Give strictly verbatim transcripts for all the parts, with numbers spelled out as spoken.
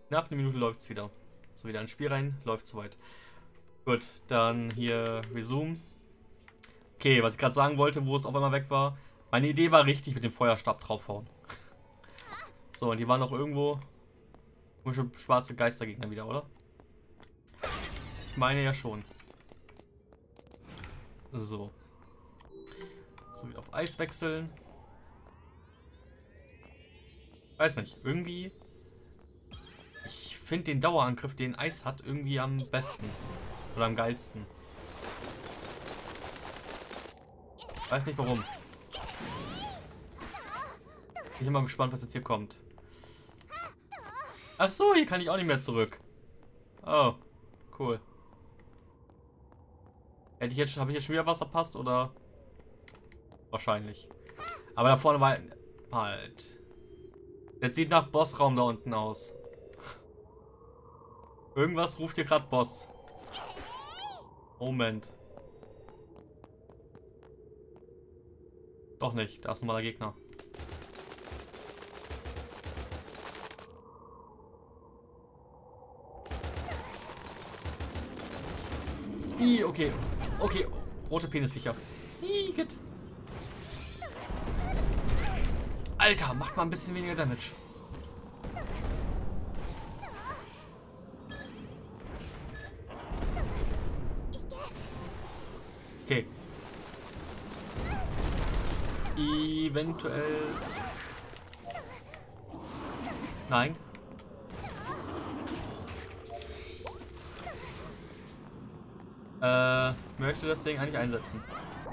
Knapp eine Minute läuft es wieder. So, wieder ins Spiel rein, läuft soweit. Gut, dann hier Resume. Okay, was ich gerade sagen wollte, wo es auf einmal weg war. Meine Idee war richtig mit dem Feuerstab draufhauen. So, und die waren noch irgendwo komische schwarze Geistergegner wieder, oder? Ich meine ja schon. So. So, wieder auf Eis wechseln. Weiß nicht, irgendwie... Ich finde den Dauerangriff, den Eis hat, irgendwie am besten. Oder am geilsten. Weiß nicht warum. Bin ich mal gespannt, was jetzt hier kommt. Ach so, hier kann ich auch nicht mehr zurück. Oh, cool. Hätte ich jetzt, habe ich jetzt schon wieder was verpasst oder? Wahrscheinlich. Aber da vorne war halt. Das sieht nach Bossraum da unten aus. Irgendwas ruft hier gerade Boss. Moment. Doch nicht, da ist ein normaler Gegner. Ih, okay. Okay, rote Penisviecher. Igitt. Alter, macht mal ein bisschen weniger Damage. Okay. Eventuell... Nein. Äh, möchte das Ding eigentlich einsetzen.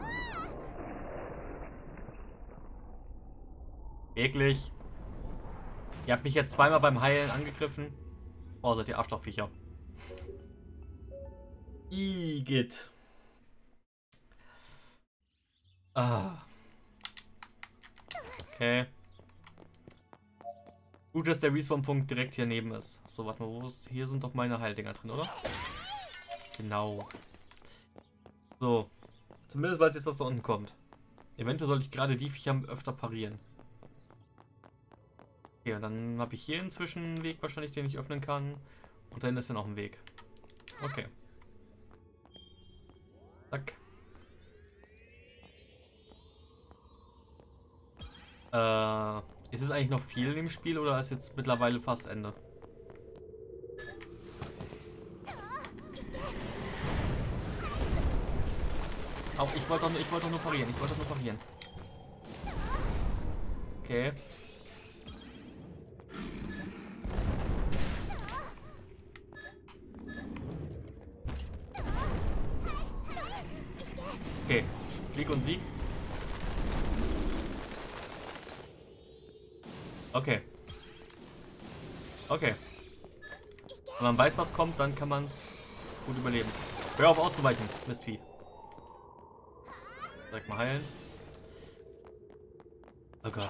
Eklig. Ihr habt mich jetzt zweimal beim Heilen angegriffen. Oh, seid ihr Arschlochviecher. Igitt. Ah. Okay. Gut, dass der Respawn-Punkt direkt hier neben ist. So, warte mal, wo ist... Hier sind doch meine Heildinger drin, oder? Genau. So. Zumindest weiß ich jetzt, dass da unten kommt. Eventuell sollte ich gerade die Viecher öfter parieren. Okay, und dann habe ich hier inzwischen einen Weg wahrscheinlich, den ich öffnen kann. Und dann ist ja noch ein Weg. Okay. Zack. Äh, ist es eigentlich noch viel im Spiel oder ist jetzt mittlerweile fast Ende? Auch ich wollte doch, ich wollte doch nur parieren. Ich wollte doch nur parieren. Okay. Okay. Flieg und Sieg. Okay. Okay. Wenn man weiß, was kommt, dann kann man es gut überleben. Hör auf auszuweichen, Mistvieh. Direkt mal heilen. Oh Gott.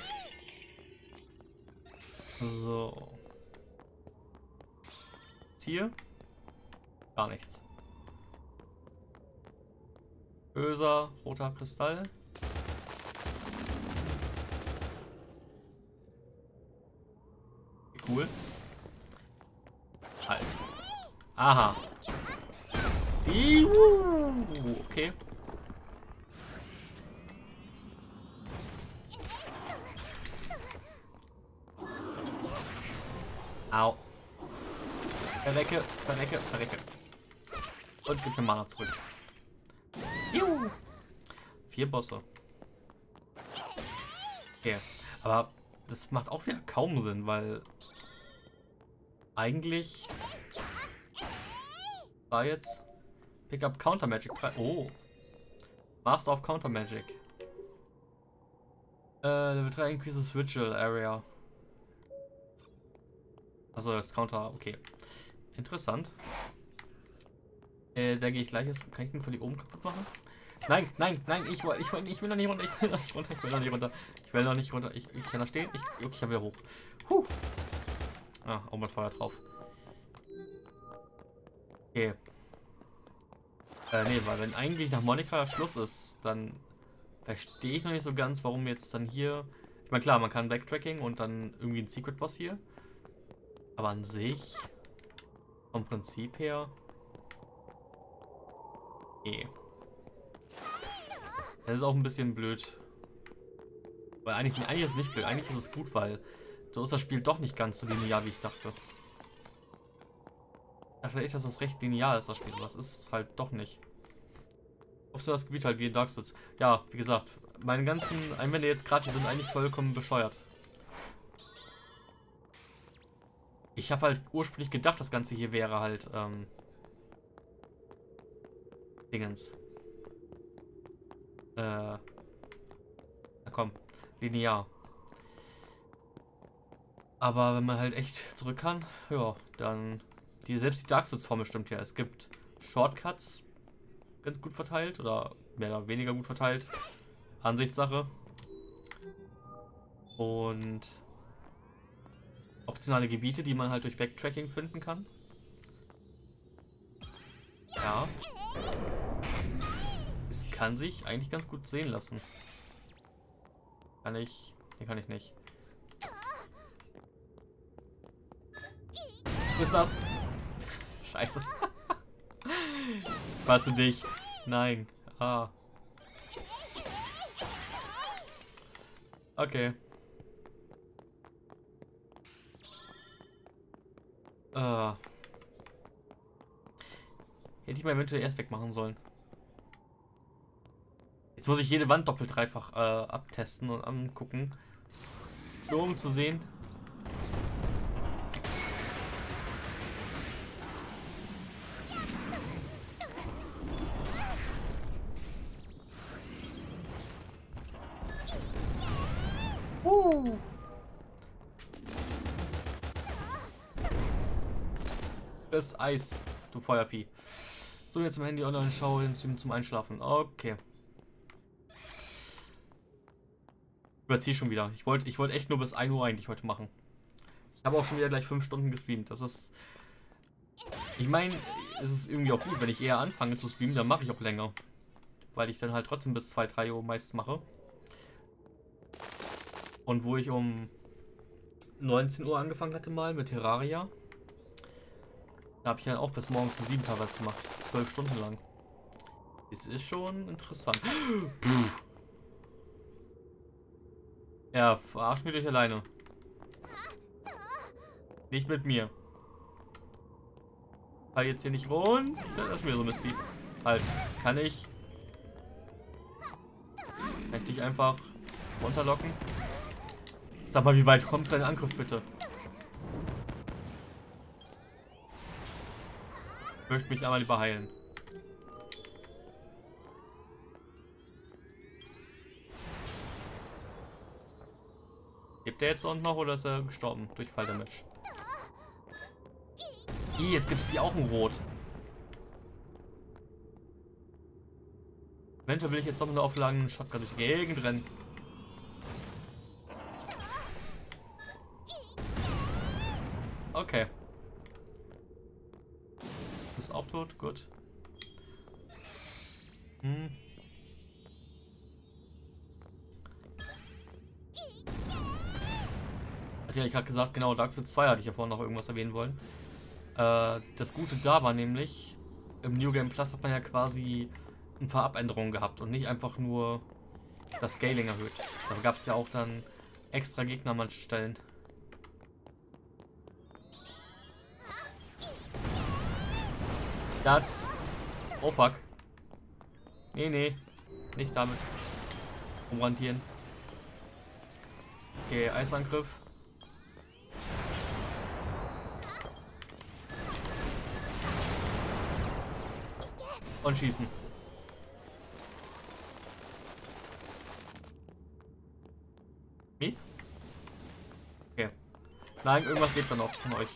So. Jetzt hier? Gar nichts. Böser, roter Kristall. Cool. Halt. Aha. Die. Uh, okay. Au. Verrecke, verrecke, verrecke. Und gib mir Mana zurück. Juhu. Vier Bosse. Okay. Aber das macht auch wieder kaum Sinn, weil eigentlich war jetzt Pick up Counter Magic. Oh. Master of Counter Magic. Äh, Level drei increases Ritual Area. Also das Counter, okay. Interessant. Äh, da gehe ich gleich jetzt. Kann ich den von hier oben kaputt machen? Nein, nein, nein, ich, will, ich, will, ich will noch nicht runter, ich will noch nicht runter, ich will noch nicht runter. Ich will noch nicht runter, ich, ich kann da stehen, ich, okay, ich kann wieder hoch. Huh. Ah, auch mit Feuer drauf. Okay. Äh, nee, weil wenn eigentlich nach Monika Schluss ist, dann verstehe ich noch nicht so ganz, warum jetzt dann hier... Ich meine, klar, man kann Backtracking und dann irgendwie ein Secret Boss hier. Aber an sich, vom Prinzip her, nee. Das ist auch ein bisschen blöd. Weil eigentlich, eigentlich ist es nicht blöd, eigentlich ist es gut, weil so ist das Spiel doch nicht ganz so linear, wie ich dachte. Ich dachte echt, dass das recht linear ist, das Spiel, aber das ist es halt doch nicht. Ob so das Gebiet halt wie in Dark Souls. Ja, wie gesagt, meine ganzen Einwände jetzt gerade, die sind eigentlich vollkommen bescheuert. Ich habe halt ursprünglich gedacht, das Ganze hier wäre halt, ähm... Dingens. Äh... Na komm, linear. Aber wenn man halt echt zurück kann, ja, dann... Die, selbst die Dark Souls-Formel stimmt ja. Es gibt Shortcuts, ganz gut verteilt, oder mehr oder weniger gut verteilt. Ansichtssache. Und optionale Gebiete, die man halt durch Backtracking finden kann. Ja. Es kann sich eigentlich ganz gut sehen lassen. Kann ich... Nee, kann ich nicht. Was ist das? Scheiße. War zu dicht. Nein. Ah. Okay. Uh. Hätte ich mal eventuell erst wegmachen sollen. Jetzt muss ich jede Wand doppelt dreifach äh, abtesten und angucken. Nur um zu sehen. Uh. Das Eis, du Feuervieh. So, jetzt im Handy online schaue, den Stream zum Einschlafen. Okay. Überziehe schon wieder. Ich wollte ich wollte echt nur bis ein Uhr eigentlich heute machen. Ich habe auch schon wieder gleich fünf Stunden gestreamt. Das ist... Ich meine, es ist irgendwie auch gut, wenn ich eher anfange zu streamen, dann mache ich auch länger. Weil ich dann halt trotzdem bis zwei, drei Uhr meist mache. Und wo ich um neunzehn Uhr angefangen hatte mal mit Terraria, da habe ich dann auch bis morgens um sieben teilweise gemacht. Zwölf Stunden lang. Das ist schon interessant. Ja, verarschen wir dich alleine. Nicht mit mir. Fall jetzt hier nicht rund. Das ist schon wieder so Mistvieh. Halt, kann ich... Kann ich dich einfach runterlocken? Sag mal, wie weit kommt dein Angriff bitte? Ich möchte mich einmal lieber heilen. Lebt der jetzt unten noch oder ist er gestorben durch Falldamage? Ih, jetzt gibt es hier auch ein Rot. Eventuell will ich jetzt noch eine auflagen Shotgun durch die Gegend rennen. Okay. Du bist auch tot? Gut. Hm. Hatte ja, ich gerade gesagt, genau, Dark Souls zwei hatte ich ja vorhin noch irgendwas erwähnen wollen. Äh, das Gute da war nämlich, im New Game Plus hat man ja quasi ein paar Abänderungen gehabt und nicht einfach nur das Scaling erhöht. Da gab es ja auch dann extra Gegner an manchen Stellen. Das. Oh fuck. Nee, nee. Nicht damit. Umrantieren. Okay, Eisangriff. Und schießen. Wie? Okay. Nein, irgendwas lebt da noch von euch.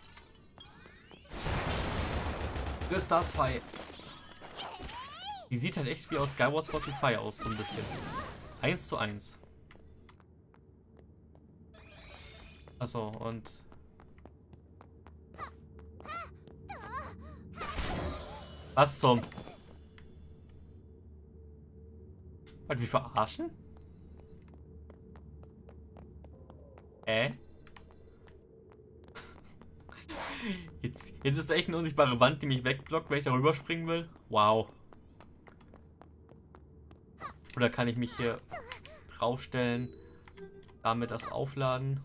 Ist das Fire. Die sieht halt echt wie aus Skyward Sword Fire aus, so ein bisschen. Eins zu eins. Achso, und... Was zum... Wollt ihr mich verarschen? Äh? Jetzt, jetzt ist da echt eine unsichtbare Wand, die mich wegblockt, wenn ich darüber springen will. Wow. Oder kann ich mich hier draufstellen, damit das aufladen?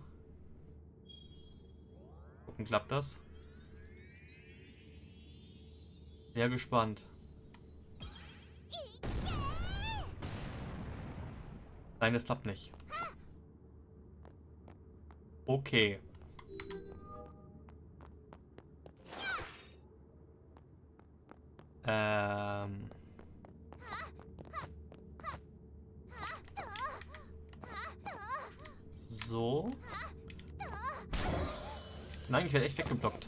Gucken, klappt das? Sehr gespannt. Nein, das klappt nicht. Okay. Ähm. So. Nein, ich werde echt weggeblockt.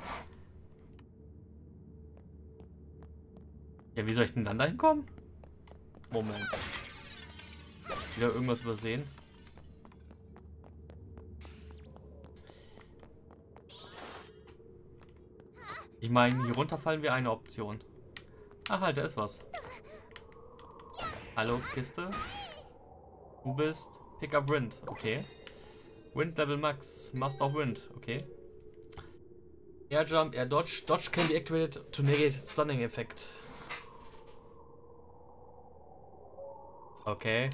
Ja, wie soll ich denn dann dahin kommen? Moment. Wieder irgendwas übersehen. Ich meine, hier runterfallen wäre eine Option. Ah, halt, da ist was. Hallo, Kiste. Du bist Pickup Wind, okay. Wind Level Max, Master of Wind, okay. Air Jump, Air Dodge. Dodge can be activated to negate Stunning Effect. Okay.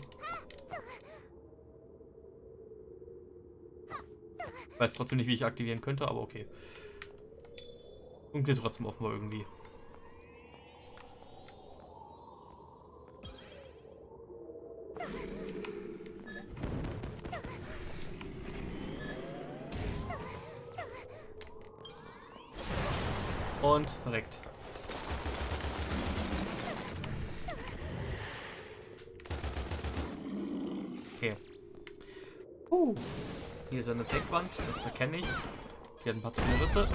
Ich weiß trotzdem nicht, wie ich aktivieren könnte, aber okay. Funktioniert trotzdem offenbar irgendwie. Und verreckt. Okay. Uh. Hier ist eine Deckwand, das erkenne ich. Hier hat ein paar zu viele Risse.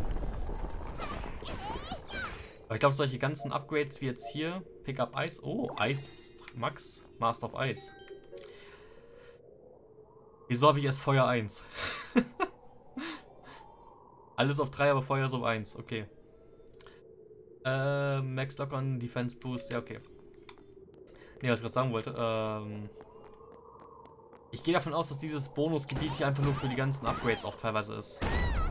Aber ich glaube, solche ganzen Upgrades wie jetzt hier, Pickup Ice. Oh, Eis Max, Master of Ice. Wieso habe ich erst Feuer eins? Alles auf drei, aber Feuer so auf eins. Okay. Äh, Max Lock on Defense Boost. Ja, okay. Ne, was ich gerade sagen wollte. Ähm, ich gehe davon aus, dass dieses Bonusgebiet hier einfach nur für die ganzen Upgrades auch teilweise ist.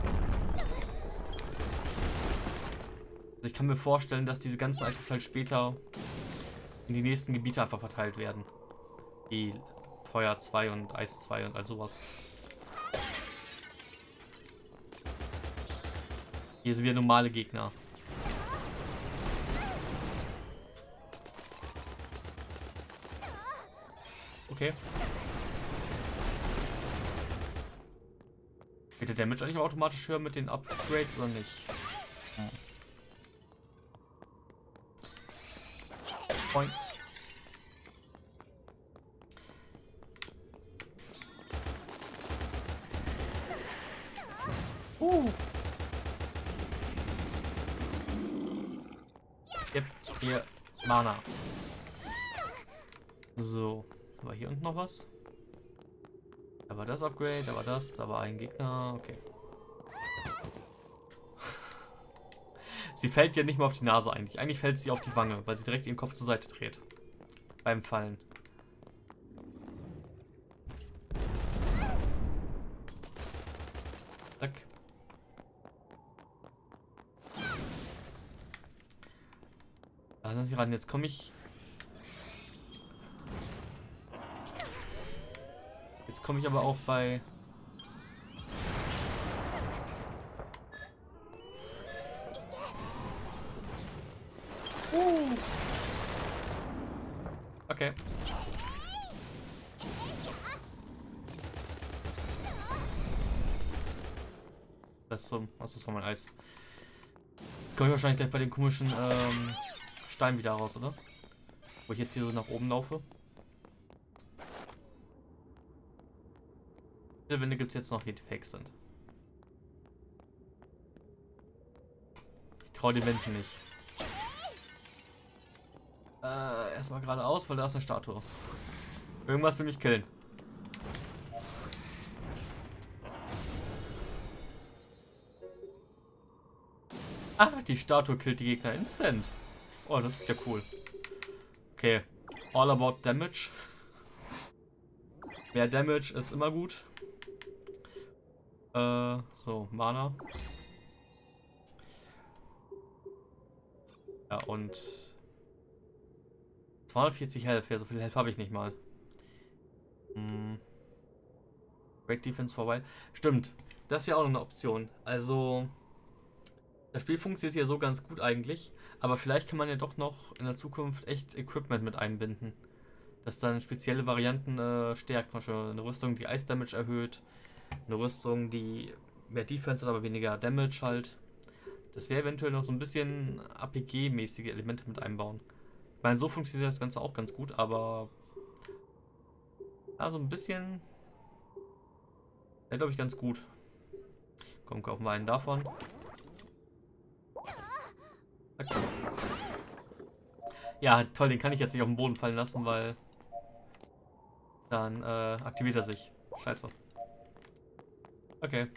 Also ich kann mir vorstellen, dass diese ganzen Items halt später in die nächsten Gebiete einfach verteilt werden. Wie Feuer zwei und Eis zwei und all sowas. Hier sind wir normale Gegner. Okay. Wird der Damage eigentlich automatisch höher mit den Upgrades oder nicht? Hm. Point. Uh. Yep, hier Mana. So, war hier unten noch was? Da war das Upgrade, da war das, da war ein Gegner, okay. Sie fällt ja nicht mal auf die Nase eigentlich. Eigentlich fällt sie auf die Wange, weil sie direkt ihren Kopf zur Seite dreht. Beim Fallen. Zack. Da sind sie ran. Jetzt komme ich... Jetzt komme ich aber auch bei... Uh. Okay. Das ist so, was ist so mein Eis? Jetzt komme ich wahrscheinlich gleich bei dem komischen ähm, Stein wieder raus, oder? Wo ich jetzt hier so nach oben laufe. Wie viele Wände gibt es jetzt noch hier, die fake sind? Ich traue den Wänden nicht. Äh, erstmal geradeaus, weil da ist eine Statue. Irgendwas will mich killen. Ach, die Statue killt die Gegner instant. Oh, das ist ja cool. Okay. All about damage. Mehr Damage ist immer gut. Äh, so, Mana. Ja, und zweihundertvierzig Health. Ja, so viel Health habe ich nicht mal. Hm. Great Defense vorbei. Stimmt, das wäre auch noch eine Option. Also, das Spiel funktioniert ja so ganz gut eigentlich, aber vielleicht kann man ja doch noch in der Zukunft echt Equipment mit einbinden, das dann spezielle Varianten äh, stärkt. Zum Beispiel eine Rüstung, die Ice Damage erhöht, eine Rüstung, die mehr Defense hat, aber weniger Damage halt. Das wäre eventuell noch so ein bisschen A P G-mäßige Elemente mit einbauen. Ich meine, so funktioniert das Ganze auch ganz gut, aber ja, so ein bisschen wäre, glaube ich, ganz gut. Komm, kaufen wir einen davon. Zack. Ja, toll, den kann ich jetzt nicht auf den Boden fallen lassen, weil dann äh, aktiviert er sich. Scheiße. Okay.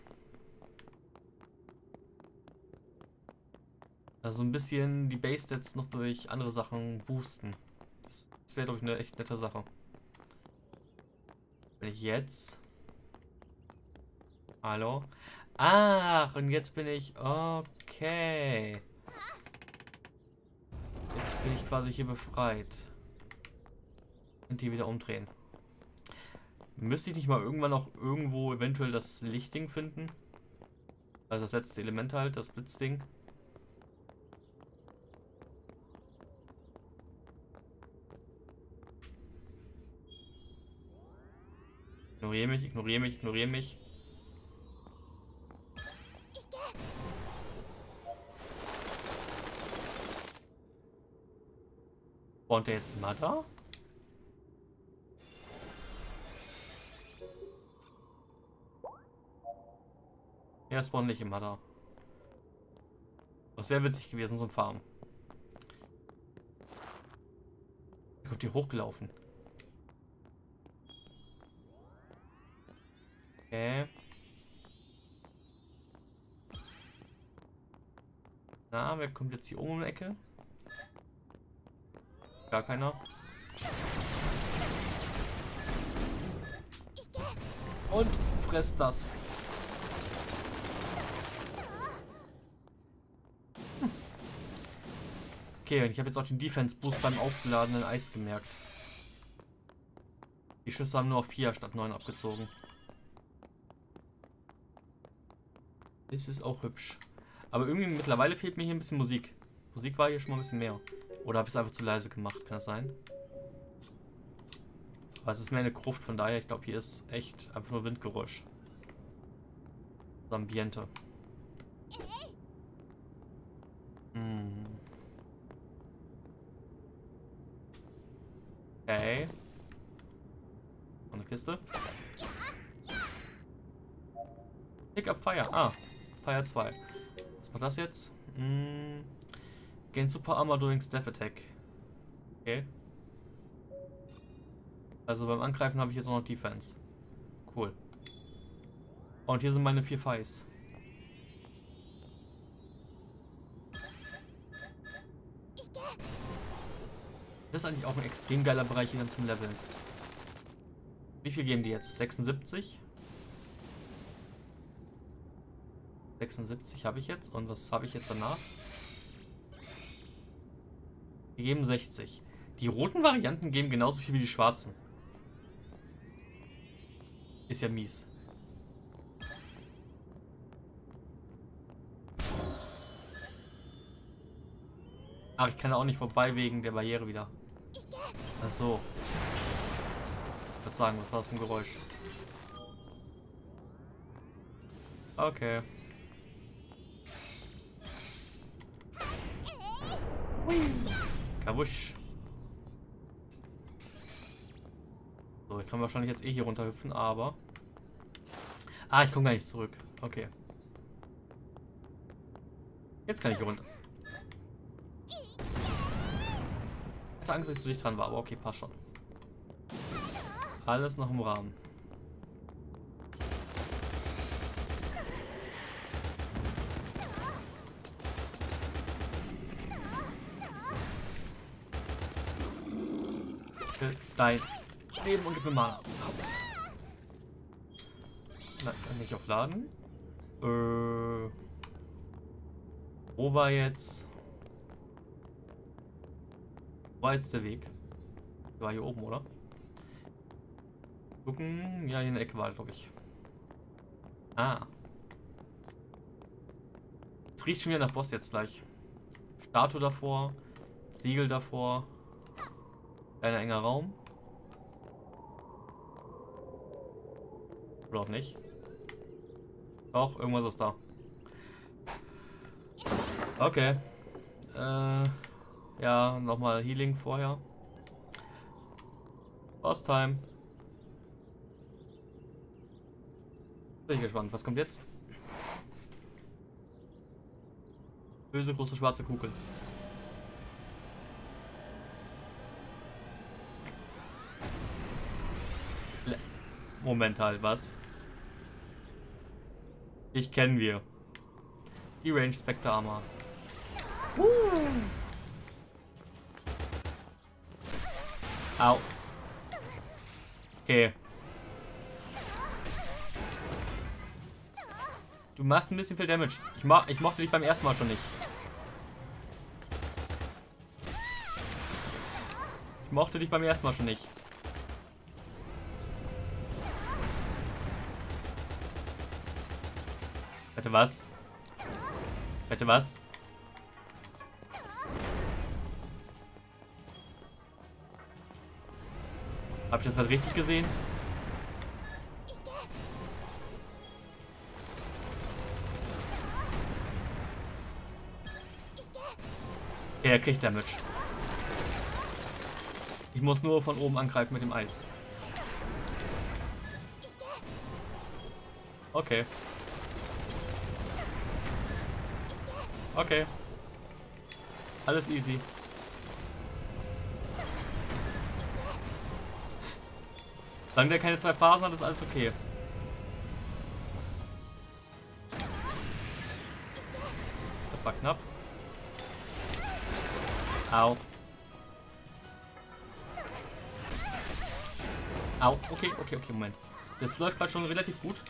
Also ein bisschen die Base-Stats noch durch andere Sachen boosten. Das, das wäre, glaube ich, eine echt nette Sache. Wenn ich jetzt... Hallo? Ach, und jetzt bin ich... Okay. Jetzt bin ich quasi hier befreit. Und hier wieder umdrehen. Müsste ich nicht mal irgendwann auch irgendwo eventuell das Lichtding finden? Also das letzte Element halt, das Blitzding. Ignoriere mich, ignoriere mich, ignoriere mich. Spawnt der jetzt immer da? Ja, spawnt nicht immer da. Das wäre witzig gewesen zum Farmen. Wie kommt die hochgelaufen? Okay. Na, wer kommt jetzt hier oben um die Ecke? Gar keiner. Und fresst das. Hm. Okay, und ich habe jetzt auch den Defense Boost beim aufgeladenen Eis gemerkt. Die Schüsse haben nur auf vier statt neun abgezogen. Das ist auch hübsch. Aber irgendwie mittlerweile fehlt mir hier ein bisschen Musik. Musik war hier schon mal ein bisschen mehr. Oder habe ich es einfach zu leise gemacht? Kann das sein? Aber es ist mehr eine Gruft, von daher, ich glaube, hier ist echt einfach nur Windgeräusch. Das Ambiente. Hm. Okay. Und eine Kiste. Pick up Fire. Ah, Fire zwei. Was macht das jetzt? Hm. Gain Super Armor during Step Attack. Okay. Also beim Angreifen habe ich jetzt auch noch Defense. Cool. Und hier sind meine vier Feis. Das ist eigentlich auch ein extrem geiler Bereich hier dann zum Leveln. Wie viel geben die jetzt? sechsundsiebzig? sechsundsiebzig habe ich jetzt. Und was habe ich jetzt danach? Die geben sechzig. Die roten Varianten geben genauso viel wie die schwarzen. Ist ja mies. Ach, ich kann da auch nicht vorbei wegen der Barriere wieder. Ach so. Ich würde sagen, was war das für ein Geräusch? Okay. Hui. Kawusch. So, ich kann wahrscheinlich jetzt eh hier runterhüpfen, aber... Ah, ich komme gar nicht zurück. Okay. Jetzt kann ich hier runter. Ich hatte Angst, dass ich zu dicht dran war, aber okay, passt schon. Alles noch im Rahmen. Dein Leben und gib mir Mana. Nein, nicht aufladen. Äh, wo war jetzt? Wo ist der Weg? Der war hier oben, oder? Gucken. Ja, hier in der Ecke war, glaube ich. Ah. Es riecht schon wieder nach Boss jetzt gleich. Statue davor. Siegel davor. Kleiner enger Raum. Oder auch nicht. Doch, irgendwas ist da. Okay. Äh, ja, nochmal Healing vorher. Boss Time. Bin ich gespannt. Was kommt jetzt? Böse große schwarze Kugel. Moment halt, was? Ich kennen wir. Die Range Spectre Armor. Uh. Au. Okay. Du machst ein bisschen viel Damage. Ich, mo ich mochte dich beim ersten Mal schon nicht. Ich mochte dich beim ersten Mal schon nicht. Warte, was? Warte, was? Hab ich das halt richtig gesehen? Er kriegt Damage. Ich muss nur von oben angreifen mit dem Eis. Okay. Okay. Alles easy. Solange der keine zwei Phasen hat, ist alles okay. Das war knapp. Au. Au. Okay, okay, okay, Moment. Das läuft gerade schon relativ gut.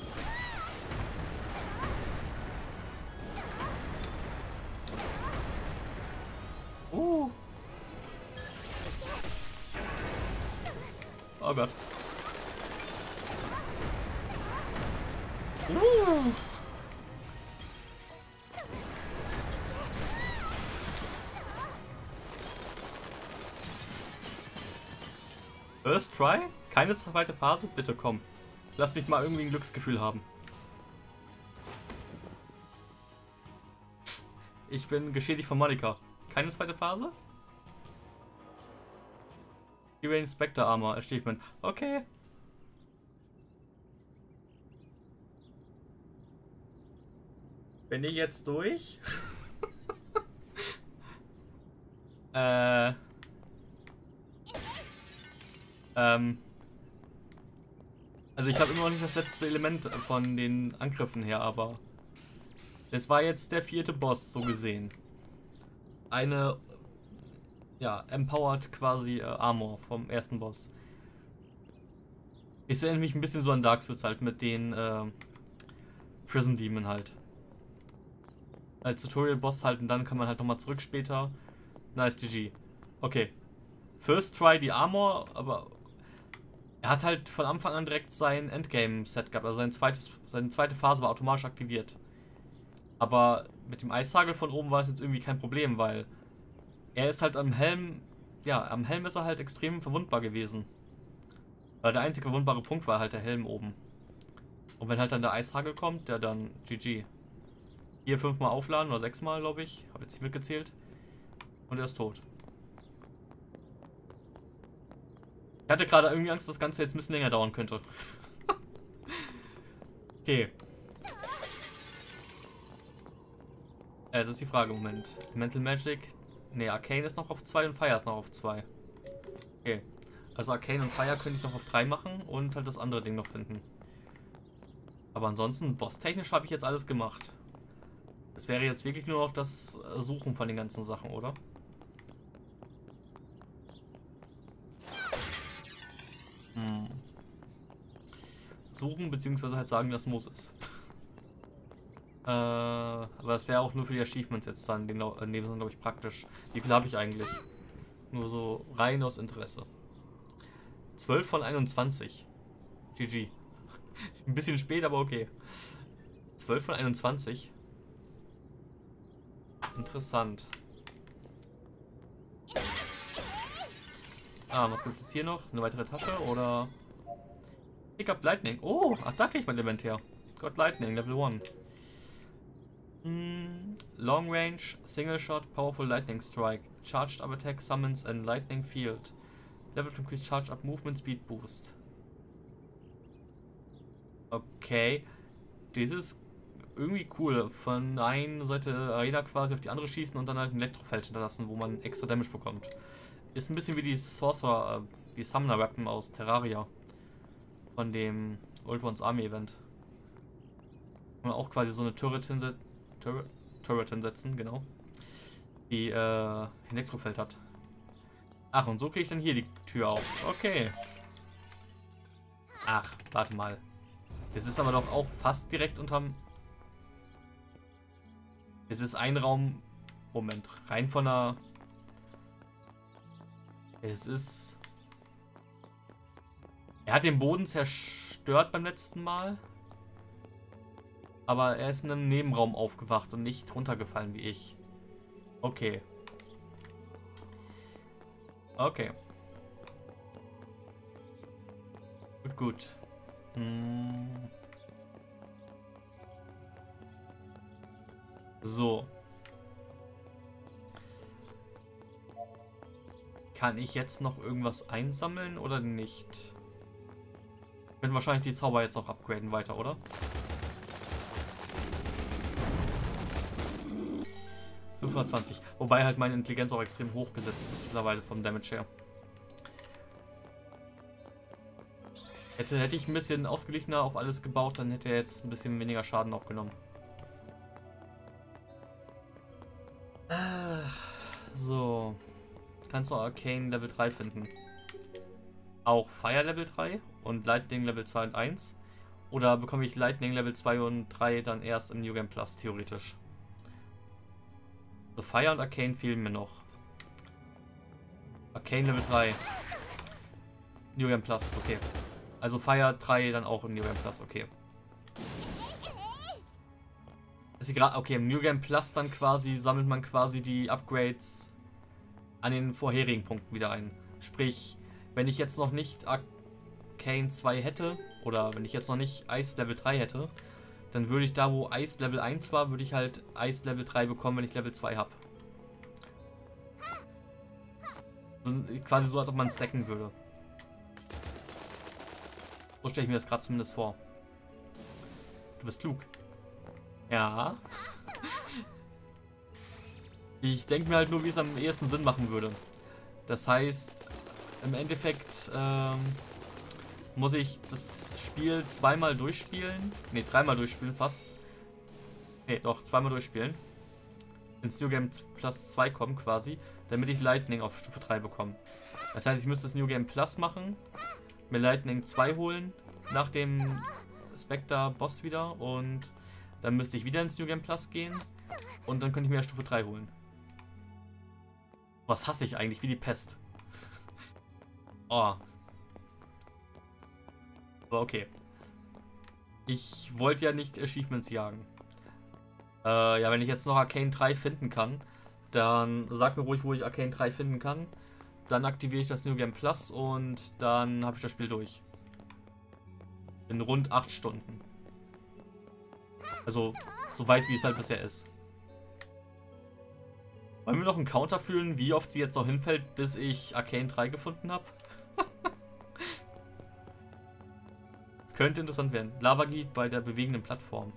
Uh. Oh Gott. Uh. First try? Keine zweite Phase? Bitte komm. Lass mich mal irgendwie ein Glücksgefühl haben. Ich bin geschädigt von Monika. Keine zweite Phase? Range Spectre Armor Achievement. Okay. Bin ich jetzt durch? äh. Ähm. Also ich habe immer noch nicht das letzte Element von den Angriffen her, aber das war jetzt der vierte Boss, so gesehen. Eine, ja, empowered quasi äh, Armor vom ersten Boss. Ich erinnere mich ein bisschen so an Dark Souls halt mit den äh, Prison Demon halt. Als Tutorial-Boss halt und dann kann man halt nochmal zurück später. Nice, G G. Okay. First try die Armor, aber er hat halt von Anfang an direkt sein Endgame-Set gehabt. Also sein zweites, seine zweite Phase war automatisch aktiviert. Aber mit dem Eishagel von oben war es jetzt irgendwie kein Problem, weil er ist halt am Helm, ja, am Helm ist er halt extrem verwundbar gewesen. Weil der einzige verwundbare Punkt war halt der Helm oben. Und wenn halt dann der Eishagel kommt, der dann G G. Hier fünfmal aufladen oder sechsmal, glaube ich. Habe jetzt nicht mitgezählt. Und er ist tot. Ich hatte gerade irgendwie Angst, dass das Ganze jetzt ein bisschen länger dauern könnte. Okay. Äh, das ist die Frage, Moment. Mental Magic. Ne, Arcane ist noch auf zwei und Fire ist noch auf zwei. Okay. Also Arcane und Fire könnte ich noch auf drei machen und halt das andere Ding noch finden. Aber ansonsten, bosstechnisch habe ich jetzt alles gemacht. Es wäre jetzt wirklich nur noch das Suchen von den ganzen Sachen, oder? Hm. Suchen, beziehungsweise halt sagen, das muss es. äh, aber es wäre auch nur für die Achievements jetzt dann. In dem sind, glaube ich, praktisch. Wie viel habe ich eigentlich? Nur so rein aus Interesse. zwölf von einundzwanzig. G G. Ein bisschen spät, aber okay. zwölf von einundzwanzig. Interessant. Ah, was gibt es hier noch? Eine weitere Tasche oder... Pick up Lightning. Oh, ach, da kriege ich mein Element her. Got Lightning, Level one. Mm, long Range, Single Shot, Powerful Lightning Strike. Charged Up Attack summons and Lightning Field. Level to increase Charge Up Movement Speed Boost. Okay. Das ist irgendwie cool. Von einer Seite Arena quasi auf die andere schießen und dann halt ein Elektrofeld hinterlassen, wo man extra Damage bekommt. Ist ein bisschen wie die Sorcerer, die Summoner-Weapon aus Terraria. Von dem Old Ones Army Event. Kann man auch quasi so eine Turret, hinset Turret, Turret hinsetzen, genau. Die äh, Elektrofeld hat. Ach, und so kriege ich dann hier die Tür auf. Okay. Ach, warte mal. Es ist aber doch auch fast direkt unterm... Es ist ein Raum... Moment, rein von der... Es ist... Er hat den Boden zerstört beim letzten Mal. Aber er ist in einem Nebenraum aufgewacht und nicht runtergefallen wie ich. Okay. Okay. Gut, gut. Hm. So. Kann ich jetzt noch irgendwas einsammeln oder nicht? Wir können wahrscheinlich die Zauber jetzt auch upgraden weiter, oder? fünfhundertzwanzig. Wobei halt meine Intelligenz auch extrem hoch gesetzt ist mittlerweile vom Damage her. Hätte, hätte ich ein bisschen ausgeglichener auf alles gebaut, dann hätte er jetzt ein bisschen weniger Schaden auch genommen. Ach, so. Kannst du Arcane Level drei finden. Auch Fire Level drei und Lightning Level zwei und eins. Oder bekomme ich Lightning Level zwei und drei dann erst im New Game Plus, theoretisch. So, Fire und Arcane fehlen mir noch. Arcane Level drei. New Game Plus, okay. Also Fire drei dann auch im New Game Plus, okay. Ist sie gerade, okay, im New Game Plus dann quasi sammelt man quasi die Upgrades an den vorherigen Punkten wieder ein. Sprich, wenn ich jetzt noch nicht Arcane zwei hätte, oder wenn ich jetzt noch nicht Ice Level drei hätte, dann würde ich da, wo Ice Level eins war, würde ich halt Ice Level drei bekommen, wenn ich Level zwei habe. Quasi so, als ob man stacken würde. So stelle ich mir das gerade zumindest vor. Du bist klug. Ja. Ich denke mir halt nur, wie es am ehesten Sinn machen würde. Das heißt, im Endeffekt ähm, muss ich das Spiel zweimal durchspielen. Ne, dreimal durchspielen fast. Ne, doch, zweimal durchspielen. Ins New Game Plus zwei kommen quasi, damit ich Lightning auf Stufe drei bekomme. Das heißt, ich müsste das New Game Plus machen, mir Lightning zwei holen, nach dem Spectre Boss wieder, und dann müsste ich wieder ins New Game Plus gehen und dann könnte ich mir Stufe drei holen. Was hasse ich eigentlich? Wie die Pest. Oh. Aber okay. Ich wollte ja nicht Achievements jagen. Äh, ja, wenn ich jetzt noch Arcane drei finden kann, dann sag mir ruhig, wo ich Arcane drei finden kann. Dann aktiviere ich das New Game Plus und dann habe ich das Spiel durch. In rund acht Stunden. Also, so weit wie es halt bisher ist. Wollen wir noch einen Counter fühlen, wie oft sie jetzt noch hinfällt, bis ich Arcane drei gefunden habe? Das könnte interessant werden. Lavageek bei der bewegenden Plattform.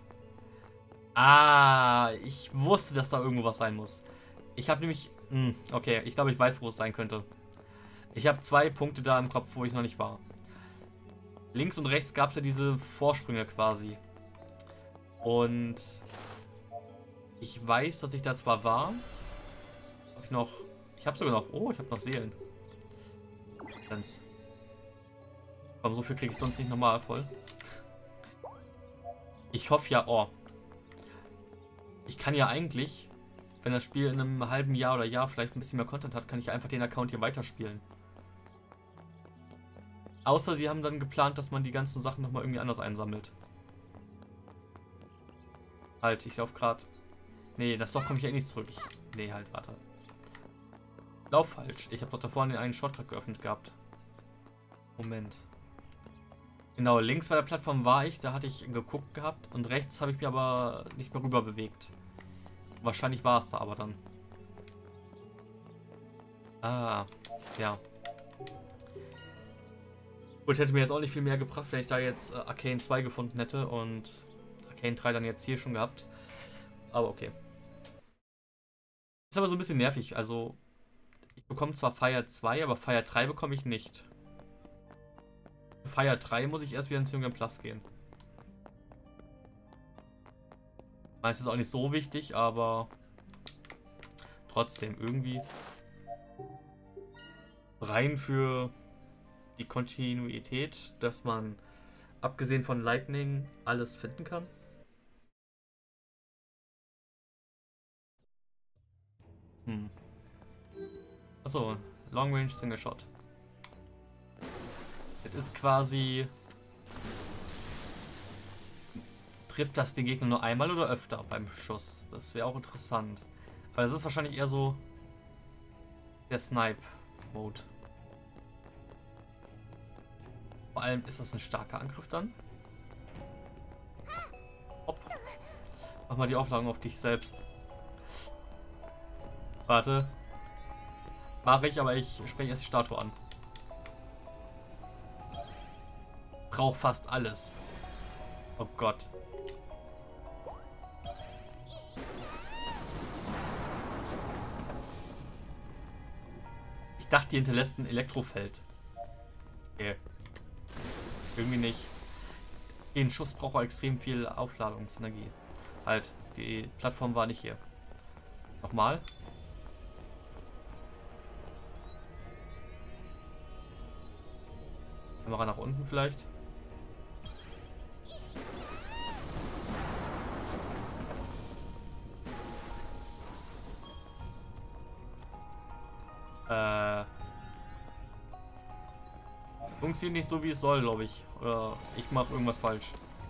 Ah, ich wusste, dass da irgendwo was sein muss. Ich habe nämlich... Mh, okay, ich glaube, ich weiß, wo es sein könnte. Ich habe zwei Punkte da im Kopf, wo ich noch nicht war. Links und rechts gab es ja diese Vorsprünge quasi. Und ich weiß, dass ich da zwar war. Hab ich noch... Ich habe sogar noch... Oh, ich habe noch Seelen. Ganz. Aber so viel kriege ich sonst nicht normal voll. Ich hoffe ja... Oh. Ich kann ja eigentlich wenn das Spiel in einem halben Jahr oder Jahr vielleicht ein bisschen mehr Content hat, kann ich einfach den Account hier weiterspielen. Außer sie haben dann geplant, dass man die ganzen Sachen nochmal irgendwie anders einsammelt. Halt, ich laufe gerade. Nee, das doch komme ich ja eh nicht zurück. Ich, nee, halt, warte. Lauf falsch. Ich habe doch davor den einen Shortcut geöffnet gehabt. Moment. Genau, links bei der Plattform war ich, da hatte ich geguckt gehabt und rechts habe ich mich aber nicht mehr rüber bewegt. Wahrscheinlich war es da aber dann. Ah, ja. Gut, hätte mir jetzt auch nicht viel mehr gebracht, wenn ich da jetzt äh, Arcane zwei gefunden hätte und Arcane drei dann jetzt hier schon gehabt. Aber okay. Ist aber so ein bisschen nervig, also ich bekomme zwar Fire zwei, aber Fire drei bekomme ich nicht. Für Fire drei muss ich erst wieder ins Jungle Plus gehen. Meist ist auch nicht so wichtig, aber trotzdem irgendwie rein für die Kontinuität, dass man abgesehen von Lightning alles finden kann. Hm. Achso, Long Range Single Shot. Das ist quasi... Trifft das den Gegner nur einmal oder öfter beim Schuss? Das wäre auch interessant. Aber das ist wahrscheinlich eher so der Snipe-Mode. Vor allem ist das ein starker Angriff dann. Hopp. Mach mal die Aufladung auf dich selbst. Warte. Mache ich, aber ich spreche erst die Statue an. Braucht fast alles. Oh Gott. Ich dachte, die hinterlässt ein Elektrofeld. Okay. Irgendwie nicht. Den Schuss braucht auch extrem viel Aufladungsenergie. Halt, die Plattform war nicht hier. Nochmal. Kamera nach unten vielleicht. Äh. Funktioniert nicht so, wie es soll, glaube ich. Oder ich mache irgendwas falsch.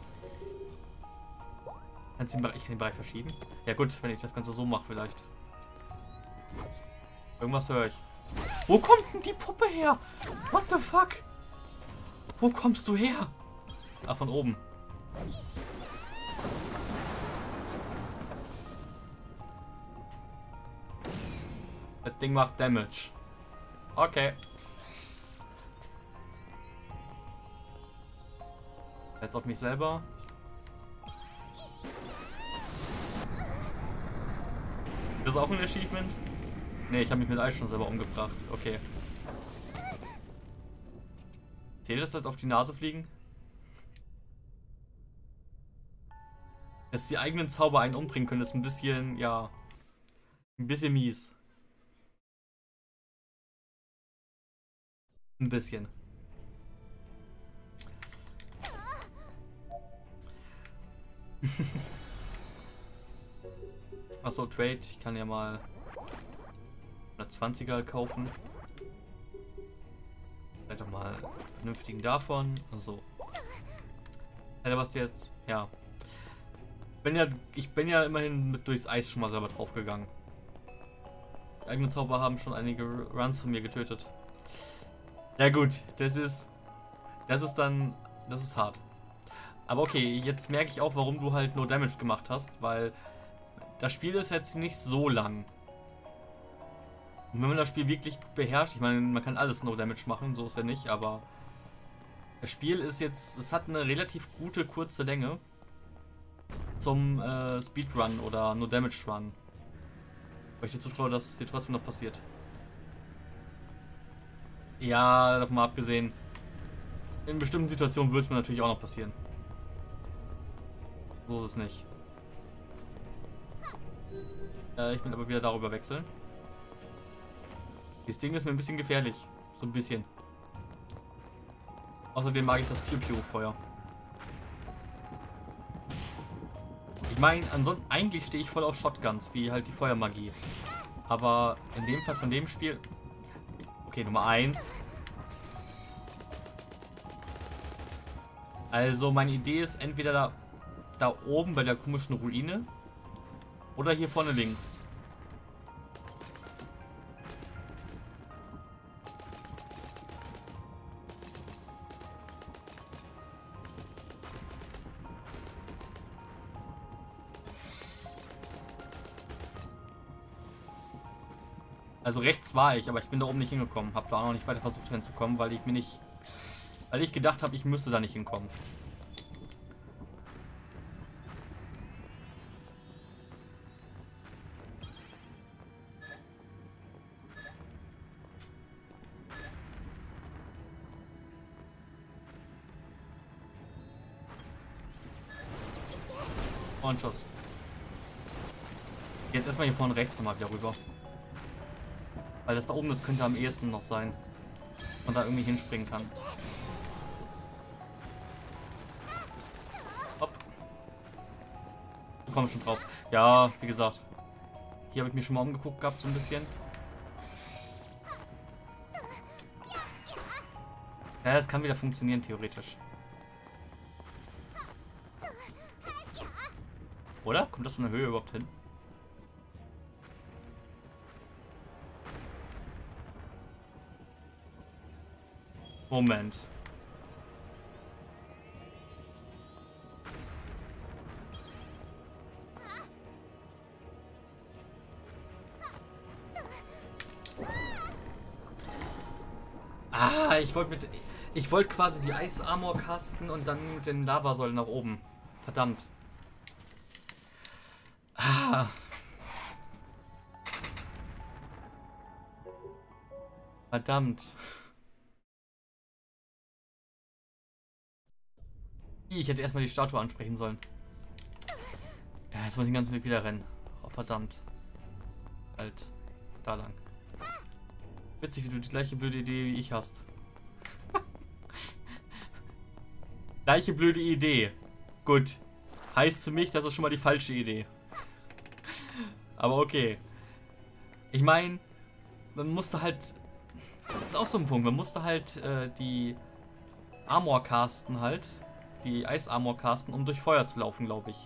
Kannst du den Bereich, ich kann den Bereich verschieben? Ja gut, wenn ich das Ganze so mache vielleicht. Irgendwas höre ich. Wo kommt denn die Puppe her? What the fuck? Wo kommst du her? Ah, von oben. Das Ding macht Damage. Okay. Jetzt auf mich selber. Das ist auch ein Achievement? Ne, ich habe mich mit Eis schon selber umgebracht. Okay. Zählt das jetzt auf die Nase fliegen? Dass die eigenen Zauber einen umbringen können, ist ein bisschen, ja, ein bisschen mies. Ein bisschen. Achso, Trade. Ich kann ja mal hundertzwanziger kaufen. Vielleicht auch mal einen vernünftigen davon. So. Alter, was jetzt? Ja. Bin ja. Ich bin ja immerhin mit durchs Eis schon mal selber drauf gegangen. Die eigenen Zauber haben schon einige Runs von mir getötet. Ja gut, das ist. Das ist dann. Das ist hart. Aber okay, jetzt merke ich auch, warum du halt No Damage gemacht hast, weil das Spiel ist jetzt nicht so lang. Und wenn man das Spiel wirklich gut beherrscht, ich meine, man kann alles No Damage machen, so ist ja nicht, aber das Spiel ist jetzt, es hat eine relativ gute, kurze Länge zum äh, Speedrun oder No Damage Run. Weil ich dir zutraue, dass es dir trotzdem noch passiert. Ja, davon mal abgesehen, in bestimmten Situationen würde es mir natürlich auch noch passieren. So ist es nicht. Äh, ich bin aber wieder darüber wechseln. Das Ding ist mir ein bisschen gefährlich. So ein bisschen. Außerdem mag ich das Piu-Piu-Feuer. Ich meine, ansonsten eigentlich stehe ich voll auf Shotguns, wie halt die Feuermagie. Aber in dem Fall von dem Spiel... Okay, Nummer eins. Also meine Idee ist entweder da, da oben bei der komischen Ruine oder hier vorne links. Also rechts war ich, aber ich bin da oben nicht hingekommen. Hab da auch noch nicht weiter versucht hinzukommen, weil ich mir nicht... Weil ich gedacht habe, ich müsste da nicht hinkommen. Und Schuss. Jetzt erstmal hier vorne rechts nochmal wieder rüber. Weil das da oben, das könnte am ehesten noch sein. Dass man da irgendwie hinspringen kann. Hopp. Wir kommen schon drauf. Ja, wie gesagt. Hier habe ich mich schon mal umgeguckt gehabt, so ein bisschen. Ja, es kann wieder funktionieren, theoretisch. Oder? Kommt das von der Höhe überhaupt hin? Moment. Ah, ich wollte mit... Ich wollte quasi die Eisarmor casten und dann mit den Lavasäulen nach oben. Verdammt. Ah. Verdammt. Ich hätte erstmal die Statue ansprechen sollen. Ja, jetzt muss ich den ganzen Weg wieder rennen. Oh, verdammt. Halt. Da lang. Witzig, wie du die gleiche blöde Idee wie ich hast. Gleiche blöde Idee. Gut. Heißt für mich, das ist schon mal die falsche Idee. Aber okay. Ich meine, man musste halt... Das ist auch so ein Punkt. Man musste halt äh, die Armor casten halt. Die Eisarmor casten, um durch Feuer zu laufen, glaube ich.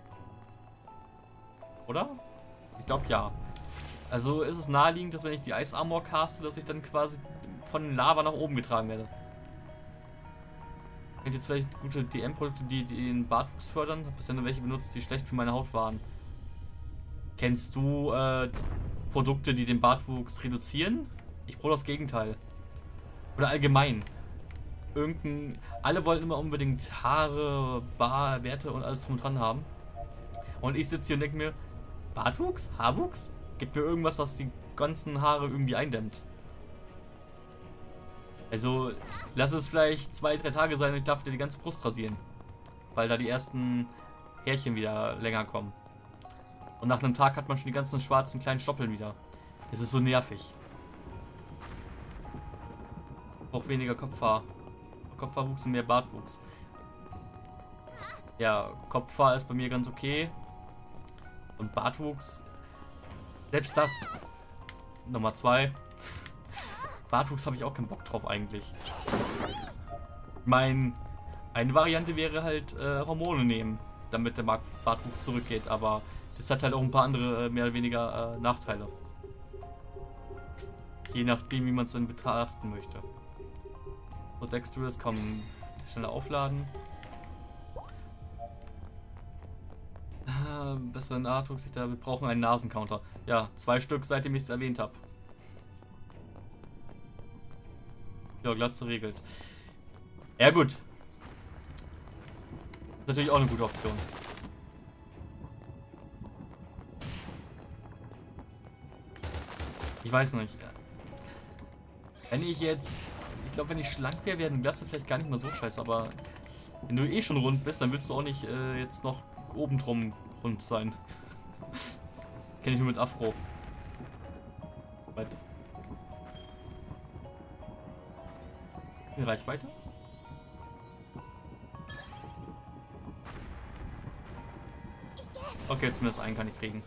Oder? Ich glaube ja. Also ist es naheliegend, dass wenn ich die Eisarmor caste, dass ich dann quasi von den Lava nach oben getragen werde. Kennt jetzt vielleicht gute D M-Produkte, die, die den Bartwuchs fördern? Hab bisher nur welche benutzt, die schlecht für meine Haut waren. Kennst du äh, Produkte, die den Bartwuchs reduzieren? Ich brauche das Gegenteil. Oder allgemein. Irgendein... Alle wollten immer unbedingt Haare, Bar, Bärte und alles drum und dran haben. Und ich sitze hier und denke mir, Bartwuchs? Haarwuchs? Gib mir irgendwas, was die ganzen Haare irgendwie eindämmt. Also, lass es vielleicht zwei, drei Tage sein und ich darf dir die ganze Brust rasieren. Weil da die ersten Härchen wieder länger kommen. Und nach einem Tag hat man schon die ganzen schwarzen kleinen Stoppeln wieder. Es ist so nervig. Auch weniger Kopfhaar. Kopfhaarwuchs und mehr Bartwuchs. Ja, Kopfhaar ist bei mir ganz okay. Und Bartwuchs... Selbst das. Nummer zwei. Bartwuchs habe ich auch keinen Bock drauf eigentlich. Mein... Eine Variante wäre halt äh, Hormone nehmen, damit der Bartwuchs zurückgeht, aber das hat halt auch ein paar andere, äh, mehr oder weniger äh, Nachteile. Je nachdem, wie man es dann betrachten möchte. So, Dexterous, komm, schneller aufladen. Äh, bessere Nachdruck, da wir brauchen einen Nasencounter. Ja, zwei Stück, seitdem ich es erwähnt habe. Ja, Glatze regelt. Ja, gut. Ist natürlich auch eine gute Option. Ich weiß nicht. Wenn ich jetzt... Ich glaube, wenn ich schlank wäre, wäre eine Glatze vielleicht gar nicht mal so scheiße, aber wenn du eh schon rund bist, dann willst du auch nicht äh, jetzt noch oben drum rund sein. Kenne ich nur mit Afro. Weit. Die Reichweite? Okay, zumindest einen kann ich kriegen.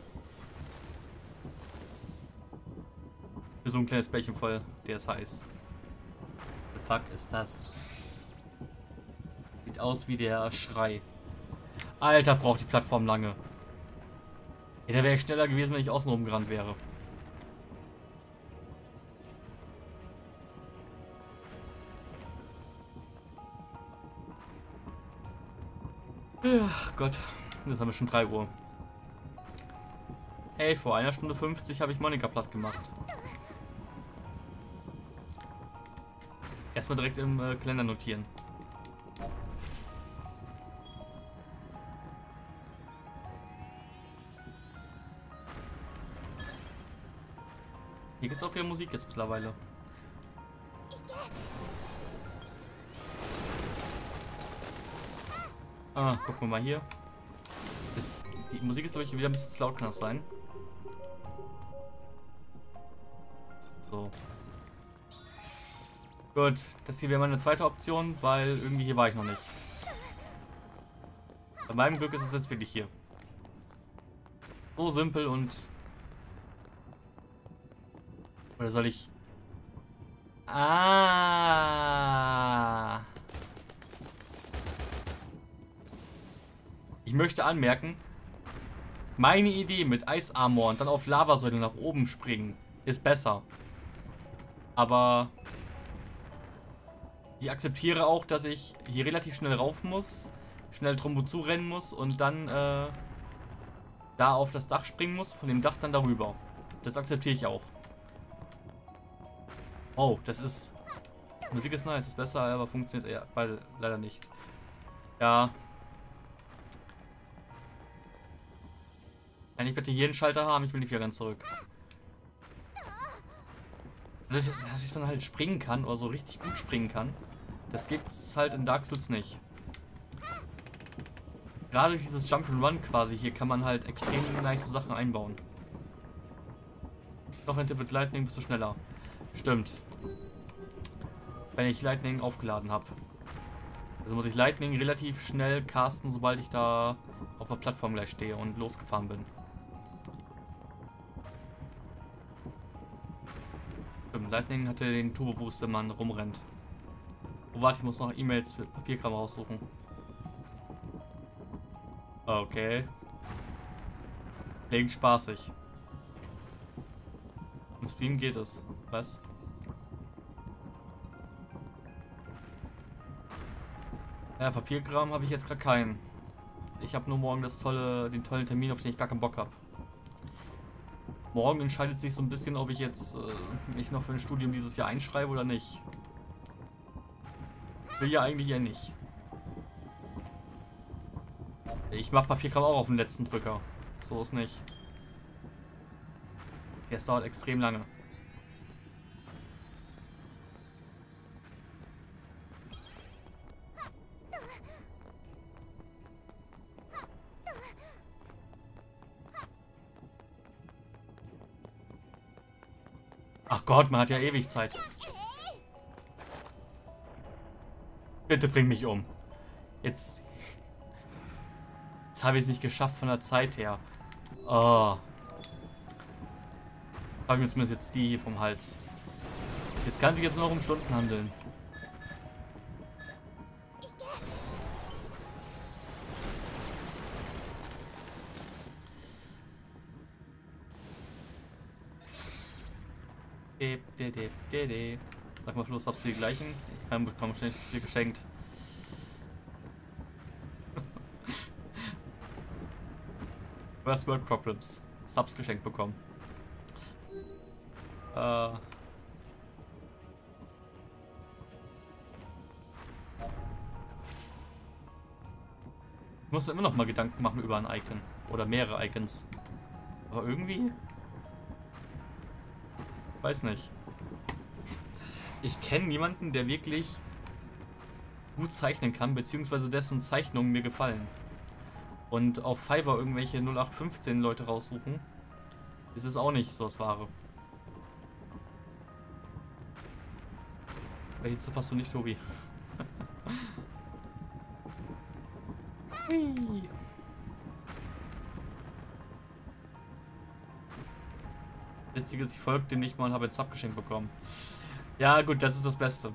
Für so ein kleines Bällchen voll, der ist heiß. The fuck ist das? Sieht aus wie der Schrei. Alter, braucht die Plattform lange. Ja, da wäre ich schneller gewesen, wenn ich außen rumgerannt wäre. Ach Gott, jetzt haben wir schon drei Uhr. Ey, vor einer Stunde fünfzig habe ich Monika platt gemacht. Erstmal direkt im äh, Kalender notieren. Hier gibt es auch wieder Musik jetzt mittlerweile. Ah, gucken wir mal hier. Das, die Musik ist, glaube ich, wieder ein bisschen zu laut, kann das sein? So. Gut, das hier wäre meine zweite Option, weil irgendwie hier war ich noch nicht. Bei meinem Glück ist es jetzt wirklich hier. So simpel und... Oder soll ich... Ah. Ich möchte anmerken, meine Idee mit Eisarmor und dann auf Lavasäule nach oben springen ist besser. Aber ich akzeptiere auch, dass ich hier relativ schnell rauf muss, schnell drum zu rennen muss und dann äh, da auf das Dach springen muss, von dem Dach dann darüber. Das akzeptiere ich auch. Oh, das ist... Musik ist nice, ist besser, aber funktioniert ja, beide leider nicht. Ja. Kann ich bitte hier einen Schalter haben? Ich will nicht wieder ganz zurück. Dass ich man halt springen kann oder so richtig gut springen kann, das gibt es halt in Dark Souls nicht. Gerade durch dieses Jump'n'Run quasi hier kann man halt extrem nice Sachen einbauen. Noch ein Tipp mit Lightning bist du schneller. Stimmt. Wenn ich Lightning aufgeladen habe. Also muss ich Lightning relativ schnell casten, sobald ich da auf der Plattform gleich stehe und losgefahren bin. Stimmt, Lightning hatte den Turbo Boost, wenn man rumrennt. Oh, warte, ich muss noch E-Mails für Papierkram raussuchen. Okay. Klingt spaßig. Im Stream geht es. Was? Ja, Papierkram habe ich jetzt gerade keinen. Ich habe nur morgen das tolle, den tollen Termin, auf den ich gar keinen Bock habe. Morgen entscheidet sich so ein bisschen, ob ich jetzt äh, mich noch für ein Studium dieses Jahr einschreibe oder nicht. Will ja eigentlich eher nicht. Ich mache Papierkram auch auf den letzten Drücker. So ist nicht. Es dauert extrem lange. Ach Gott, man hat ja ewig Zeit. Bitte bring mich um. Jetzt... Jetzt habe ich es nicht geschafft von der Zeit her. Oh. Fragen wir zumindest jetzt die hier vom Hals. Jetzt kann sich jetzt nur noch um Stunden handeln. Sag mal, Fluss, habst du die gleichen? Ich kann bekomme schnell zu viel geschenkt. First World Problems. Subs geschenkt bekommen. Äh. Ich muss immer noch mal Gedanken machen über ein Icon. Oder mehrere Icons. Aber irgendwie... Weiß nicht. Ich kenne niemanden, der wirklich gut zeichnen kann, beziehungsweise dessen Zeichnungen mir gefallen. Und auf Fiverr irgendwelche null acht fünfzehn Leute raussuchen, ist es auch nicht so das Wahre. Welche passt du nicht, Tobi? Witzig ist, ich folge dem nicht mal und habe ein Sub geschenkt bekommen. Ja, gut, das ist das Beste.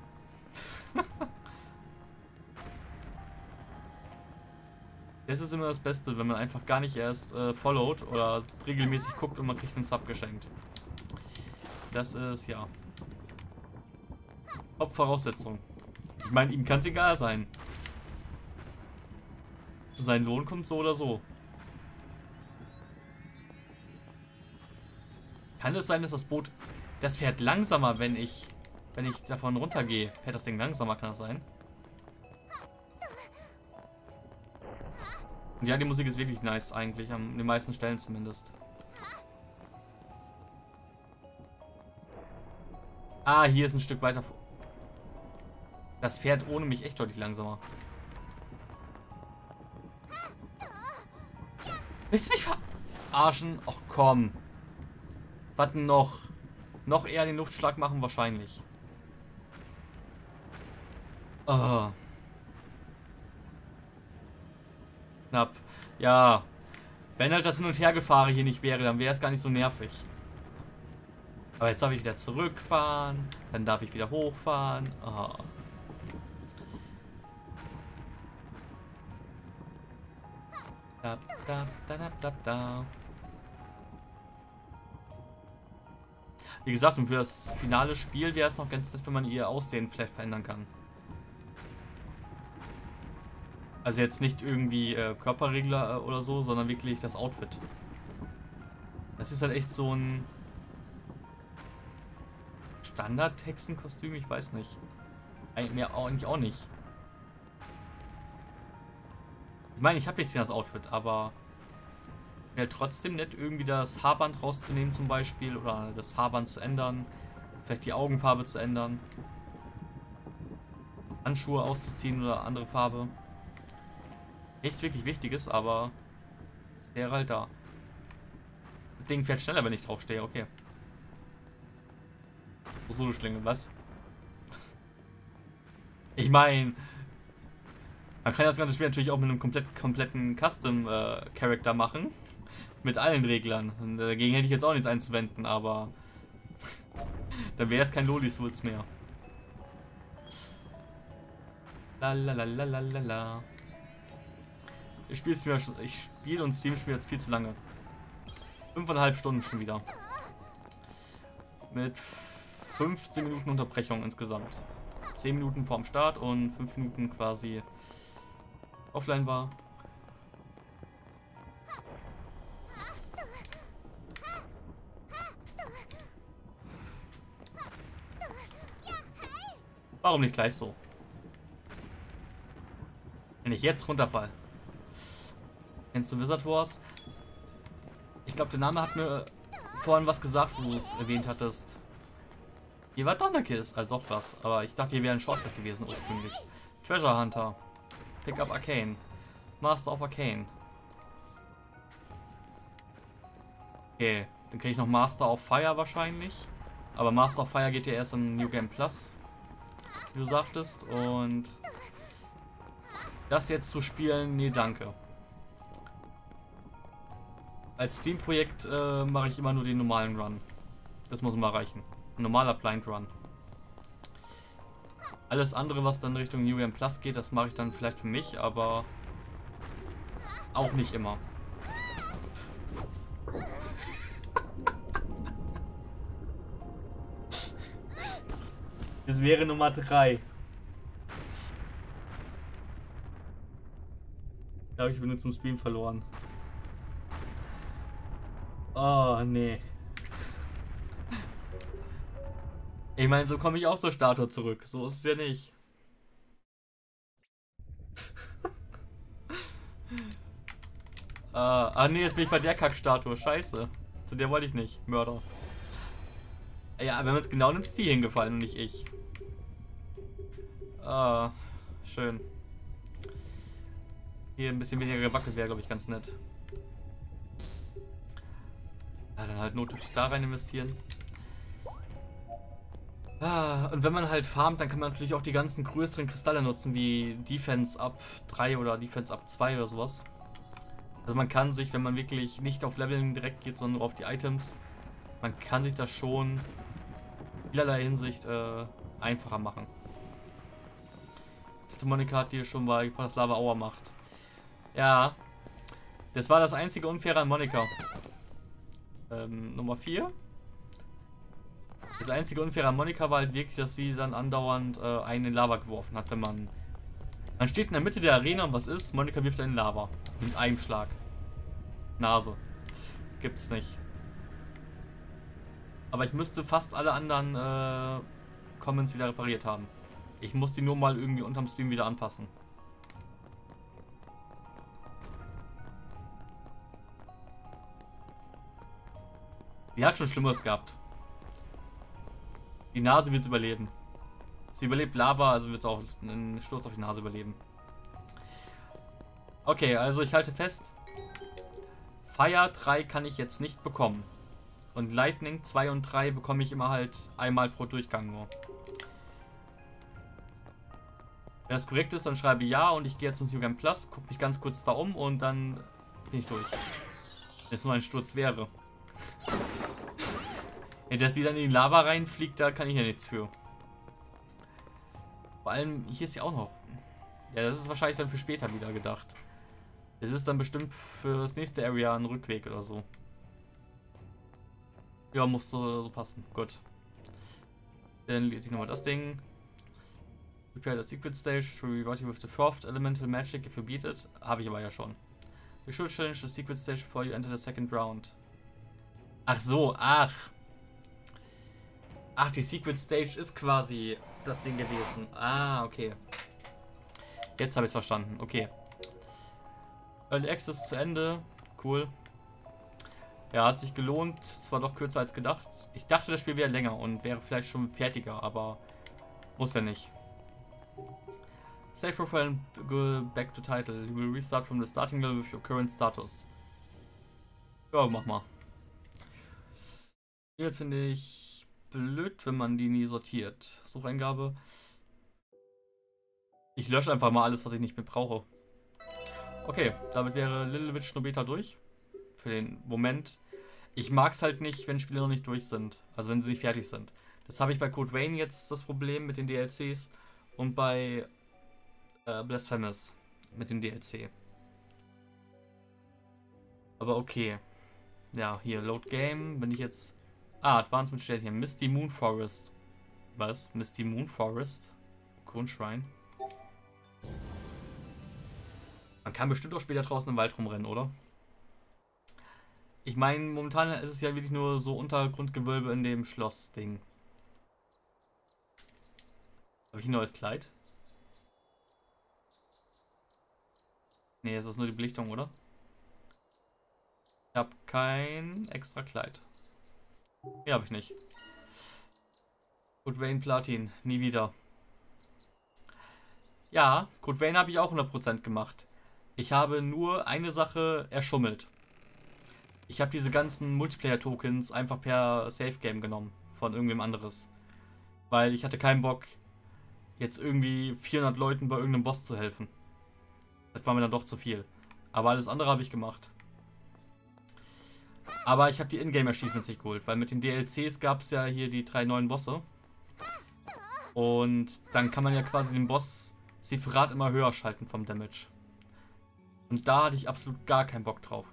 Das ist immer das Beste, wenn man einfach gar nicht erst äh, followt oder regelmäßig guckt und man kriegt einen Sub geschenkt. Das ist, ja, Hauptvoraussetzung. Ich meine, ihm kann es egal sein. Sein Lohn kommt so oder so. Kann es sein, dass das Boot... Das fährt langsamer, wenn ich... Wenn ich davon runtergehe. Fährt das Ding langsamer, kann das sein? Und ja, die Musik ist wirklich nice eigentlich. An den meisten Stellen zumindest. Ah, hier ist ein Stück weiter. Das fährt ohne mich echt deutlich langsamer. Willst du mich verarschen? Ach komm. Was denn noch? Noch eher den Luftschlag machen wahrscheinlich. Oh. Knapp. Ja. Wenn halt das Hin- und Hergefahre hier nicht wäre, dann wäre es gar nicht so nervig. Aber jetzt darf ich wieder zurückfahren. Dann darf ich wieder hochfahren. Oh. Da, da, da, da, da, da. Wie gesagt, und für das finale Spiel wäre es noch ganz nett, wenn man ihr Aussehen vielleicht verändern kann. Also jetzt nicht irgendwie äh, Körperregler äh, oder so, sondern wirklich das Outfit. Das ist halt echt so ein Standard-Hexenkostüm, ich weiß nicht. Eigentlich mehr eigentlich auch nicht. Ich meine, ich habe jetzt hier das Outfit, aber wäre trotzdem nett, irgendwie das Haarband rauszunehmen zum Beispiel oder das Haarband zu ändern. Vielleicht die Augenfarbe zu ändern. Handschuhe auszuziehen oder andere Farbe. Nichts wirklich Wichtiges, aber es wäre halt da. Das Ding fährt schneller, wenn ich drauf stehe, okay. So, du Schlinge, was? Ich meine, man kann das ganze Spiel natürlich auch mit einem komplett, kompletten Custom-Charakter äh, machen. Mit allen Reglern. Und dagegen hätte ich jetzt auch nichts einzuwenden, aber dann wäre es kein Lolis-Woods mehr. Lalalala. Ich spiele es mir, ich spiele und Steam spielt viel zu lange. Fünfeinhalb Stunden schon wieder. Mit fünfzehn Minuten Unterbrechung insgesamt. zehn Minuten vorm Start und fünf Minuten quasi offline war. Warum nicht gleich so? Wenn ich jetzt runterfall. Kennst du Wizard Wars? Ich glaube, der Name hat mir vorhin was gesagt, wo du es erwähnt hattest. Hier war Donnerkiss, also doch was. Aber ich dachte, hier wäre ein Shortcut gewesen ursprünglich. Treasure Hunter. Pick up Arcane. Master of Arcane. Okay, dann kriege ich noch Master of Fire wahrscheinlich. Aber Master of Fire geht ja erst im New Game Plus, wie du sagtest. Und das jetzt zu spielen, nee, danke. Als Steam-Projekt äh, mache ich immer nur den normalen Run. Das muss mal reichen. Ein normaler Blind Run. Alles andere, was dann Richtung New Game Plus geht, das mache ich dann vielleicht für mich, aber auch nicht immer. Das wäre Nummer drei. Da habe ich nur zum Stream verloren. Oh, nee. Ich meine, so komme ich auch zur Statue zurück. So ist es ja nicht. uh, ah, nee, jetzt bin ich bei der Kackstatue. Scheiße. Zu der wollte ich nicht. Mörder. Ja, wenn man es genau nimmt, ist sie hingefallen und nicht ich. Ah, schön. Hier ein bisschen weniger gewackelt wäre, glaube ich, ganz nett. Ja, dann halt notdürftig da rein investieren. Ah, und wenn man halt farmt, dann kann man natürlich auch die ganzen größeren Kristalle nutzen, wie Defense ab drei oder Defense ab zwei oder sowas. Also man kann sich, wenn man wirklich nicht auf Leveln direkt geht, sondern nur auf die Items, man kann sich das schon in vielerlei Hinsicht äh, einfacher machen. Ich dachte, Monika hat hier schon mal das Lava Hour macht. Ja, das war das einzige Unfaire an Monika. Ähm, Nummer vier. Das einzige Unfaire an Monika war halt wirklich, dass sie dann andauernd äh, einen in Lava geworfen hat, wenn man... Man steht in der Mitte der Arena und was ist? Monika wirft einen in Lava. Mit einem Schlag. Nase. Gibt's nicht. Aber ich müsste fast alle anderen äh, Comments wieder repariert haben. Ich muss die nur mal irgendwie unterm Stream wieder anpassen. Die hat schon Schlimmeres gehabt. Die Nase wird es überleben. Sie überlebt Lava, also wird es auch einen Sturz auf die Nase überleben. Okay, also ich halte fest. Fire drei kann ich jetzt nicht bekommen. Und Lightning zwei und drei bekomme ich immer halt einmal pro Durchgang nur. Wenn das korrekt ist, dann schreibe ich ja und ich gehe jetzt ins New Game Plus, gucke mich ganz kurz da um und dann bin ich durch. Wenn es nur ein Sturz wäre. Ja, dass sie dann in die Lava reinfliegt, da kann ich ja nichts für. Vor allem, hier ist ja auch noch. Ja, das ist wahrscheinlich dann für später wieder gedacht. Das ist dann bestimmt für das nächste Area ein Rückweg oder so. Ja, muss so, so passen. Gut. Dann lese ich nochmal das Ding. Prepare the secret stage to reward you with the fourth elemental magic if you beat it. Habe ich aber ja schon. You should challenge the secret stage before you enter the second round. Ach so, ach. Ach, die Secret Stage ist quasi das Ding gewesen. Ah, okay. Jetzt habe ich es verstanden. Okay. Early Access zu Ende. Cool. Ja, hat sich gelohnt. Es war doch kürzer als gedacht. Ich dachte, das Spiel wäre länger und wäre vielleicht schon fertiger, aber muss ja nicht. Save profile and go back to title. You will restart from the starting level with your current status. Ja, mach mal. Jetzt finde ich blöd, wenn man die nie sortiert. Sucheingabe. Ich lösche einfach mal alles, was ich nicht mehr brauche. Okay, damit wäre Lilowitch Nobeta durch. Für den Moment. Ich mag es halt nicht, wenn Spiele noch nicht durch sind. Also wenn sie nicht fertig sind. Das habe ich bei Code Vein jetzt das Problem mit den D L Cs. Und bei äh, Blasphemous mit dem D L C. Aber okay. Ja, hier, Load Game. Wenn ich jetzt... Ah, Advancement steht hier. Misty Moon Forest. Was? Misty Moon Forest? Kronschrein. Man kann bestimmt auch später draußen im Wald rumrennen, oder? Ich meine, momentan ist es ja wirklich nur so Untergrundgewölbe in dem Schloss-Ding. Habe ich ein neues Kleid? Nee, es ist nur die Belichtung, oder? Ich habe kein extra Kleid. Nee, habe ich nicht. Code Vein Platin, nie wieder. Ja, Code Vein habe ich auch hundert Prozent gemacht. Ich habe nur eine Sache erschummelt. Ich habe diese ganzen Multiplayer-Tokens einfach per Safe-Game genommen. Von irgendwem anderes. Weil ich hatte keinen Bock, jetzt irgendwie vierhundert Leuten bei irgendeinem Boss zu helfen. Das war mir dann doch zu viel. Aber alles andere habe ich gemacht. Aber ich habe die Ingame-Achievements nicht geholt, weil mit den D L Cs gab es ja hier die drei neuen Bosse. Und dann kann man ja quasi den Boss separat immer höher schalten vom Damage. Und da hatte ich absolut gar keinen Bock drauf.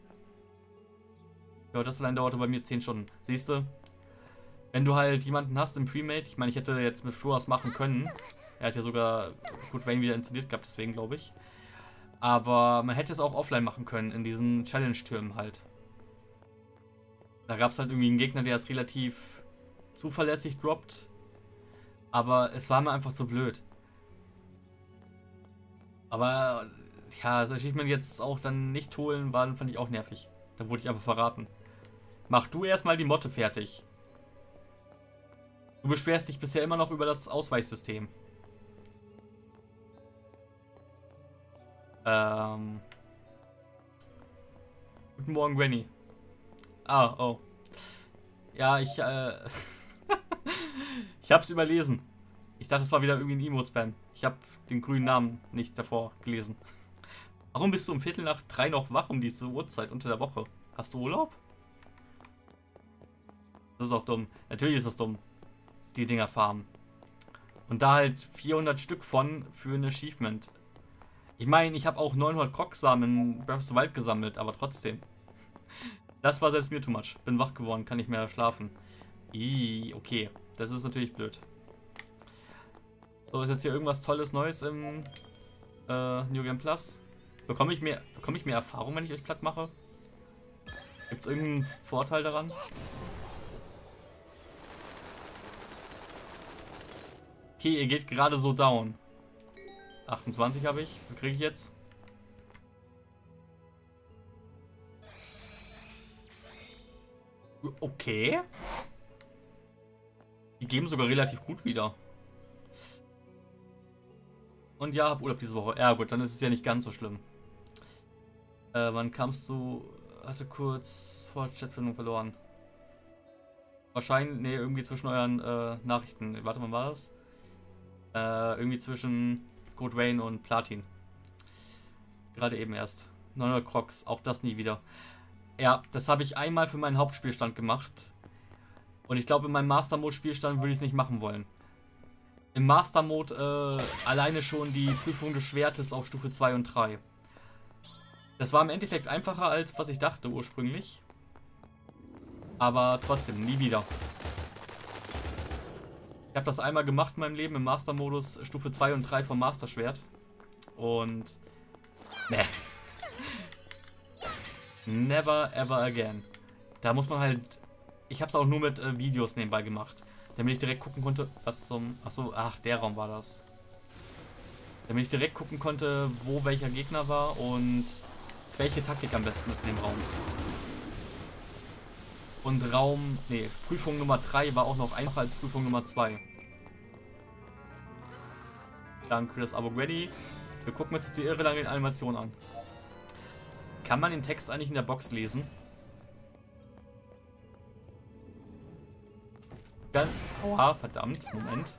Ja, das allein dauerte bei mir zehn Stunden. Siehst du? Wenn du halt jemanden hast im Premade, ich meine, ich hätte jetzt mit Fluas machen können. Er hat ja sogar Code Vein wieder installiert gehabt, deswegen glaube ich. Aber man hätte es auch offline machen können, in diesen Challenge-Türmen halt. Da gab es halt irgendwie einen Gegner, der es relativ zuverlässig droppt. Aber es war mir einfach zu blöd. Aber ja, das Achievement jetzt auch dann nicht holen, war, fand ich auch nervig. Da wurde ich aber verraten. Mach du erstmal die Motte fertig. Du beschwerst dich bisher immer noch über das Ausweichsystem. Ähm. Guten Morgen, Granny. Ah, oh. Ja, ich, äh... ich hab's überlesen. Ich dachte, es war wieder irgendwie ein Emote-Spam. Ich hab den grünen Namen nicht davor gelesen. Warum bist du um Viertel nach drei noch wach um diese Uhrzeit unter der Woche? Hast du Urlaub? Das ist auch dumm. Natürlich ist das dumm. Die Dinger farmen. Und da halt vierhundert Stück von für ein Achievement. Ich meine, ich habe auch neunhundert Krogsamen in Breath of the Wild gesammelt, aber trotzdem. Das war selbst mir too much. Bin wach geworden, kann nicht mehr schlafen. Ih, okay. Das ist natürlich blöd. So, ist jetzt hier irgendwas Tolles Neues im äh, New Game Plus? Bekomme ich mehr, bekomme ich mehr Erfahrung, wenn ich euch platt mache? Gibt es irgendeinen Vorteil daran? Okay, ihr geht gerade so down. achtundzwanzig habe ich. Was kriege ich jetzt? Okay. Die geben sogar relativ gut wieder. Und ja, hab Urlaub diese Woche. Ja gut, dann ist es ja nicht ganz so schlimm. Äh, wann kamst du? Hatte kurz vor Chatverbindung verloren. Wahrscheinlich, nee, irgendwie zwischen euren äh, Nachrichten. Warte mal, war das? Äh, irgendwie zwischen Code Vein und Platin. Gerade eben erst. neunhundert Crocs, auch das nie wieder. Ja, das habe ich einmal für meinen Hauptspielstand gemacht. Und ich glaube, in meinem Master Mode Spielstand würde ich es nicht machen wollen. Im Master Mode äh, alleine schon die Prüfung des Schwertes auf Stufe zwei und drei. Das war im Endeffekt einfacher, als was ich dachte ursprünglich. Aber trotzdem, nie wieder. Ich habe das einmal gemacht in meinem Leben im Master-Modus Stufe zwei und drei vom Master-Schwert. Und... Ne. Never ever again. Da muss man halt... Ich habe es auch nur mit äh, Videos nebenbei gemacht. Damit ich direkt gucken konnte, was zum... Achso, ach, der Raum war das. Damit ich direkt gucken konnte, wo welcher Gegner war und welche Taktik am besten ist in dem Raum. Und Raum... Nee, Prüfung Nummer drei war auch noch einfacher als Prüfung Nummer zwei. Danke für das Abo, ready. Wir gucken uns jetzt die irre lange Animation an. Kann man den Text eigentlich in der Box lesen? Dann... Oha, verdammt, Moment.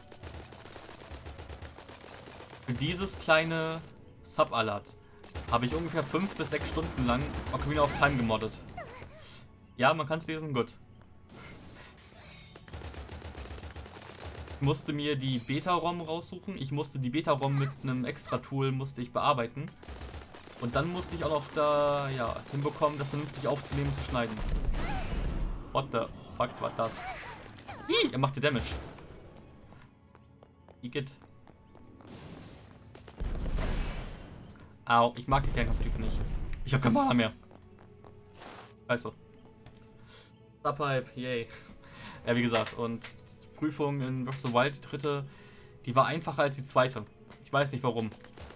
Für dieses kleine Sub-Alert habe ich ungefähr fünf bis sechs Stunden lang Ocarina of Time gemoddet. Ja, man kann es lesen, gut. Ich musste mir die Beta-ROM raussuchen. Ich musste die Beta-ROM mit einem Extra-Tool musste ich bearbeiten. Und dann musste ich auch noch da, ja, hinbekommen, das vernünftig aufzunehmen, zu schneiden. What the fuck war das? Ih, er macht die Damage. Igitt. Au, ich mag die Fernkampftypen nicht. Ich hab kein Mana mehr. Scheiße. Subpipe, yay. Ja, wie gesagt, und die Prüfung in Breath of the Wild, die dritte, die war einfacher als die zweite. Ich weiß nicht warum.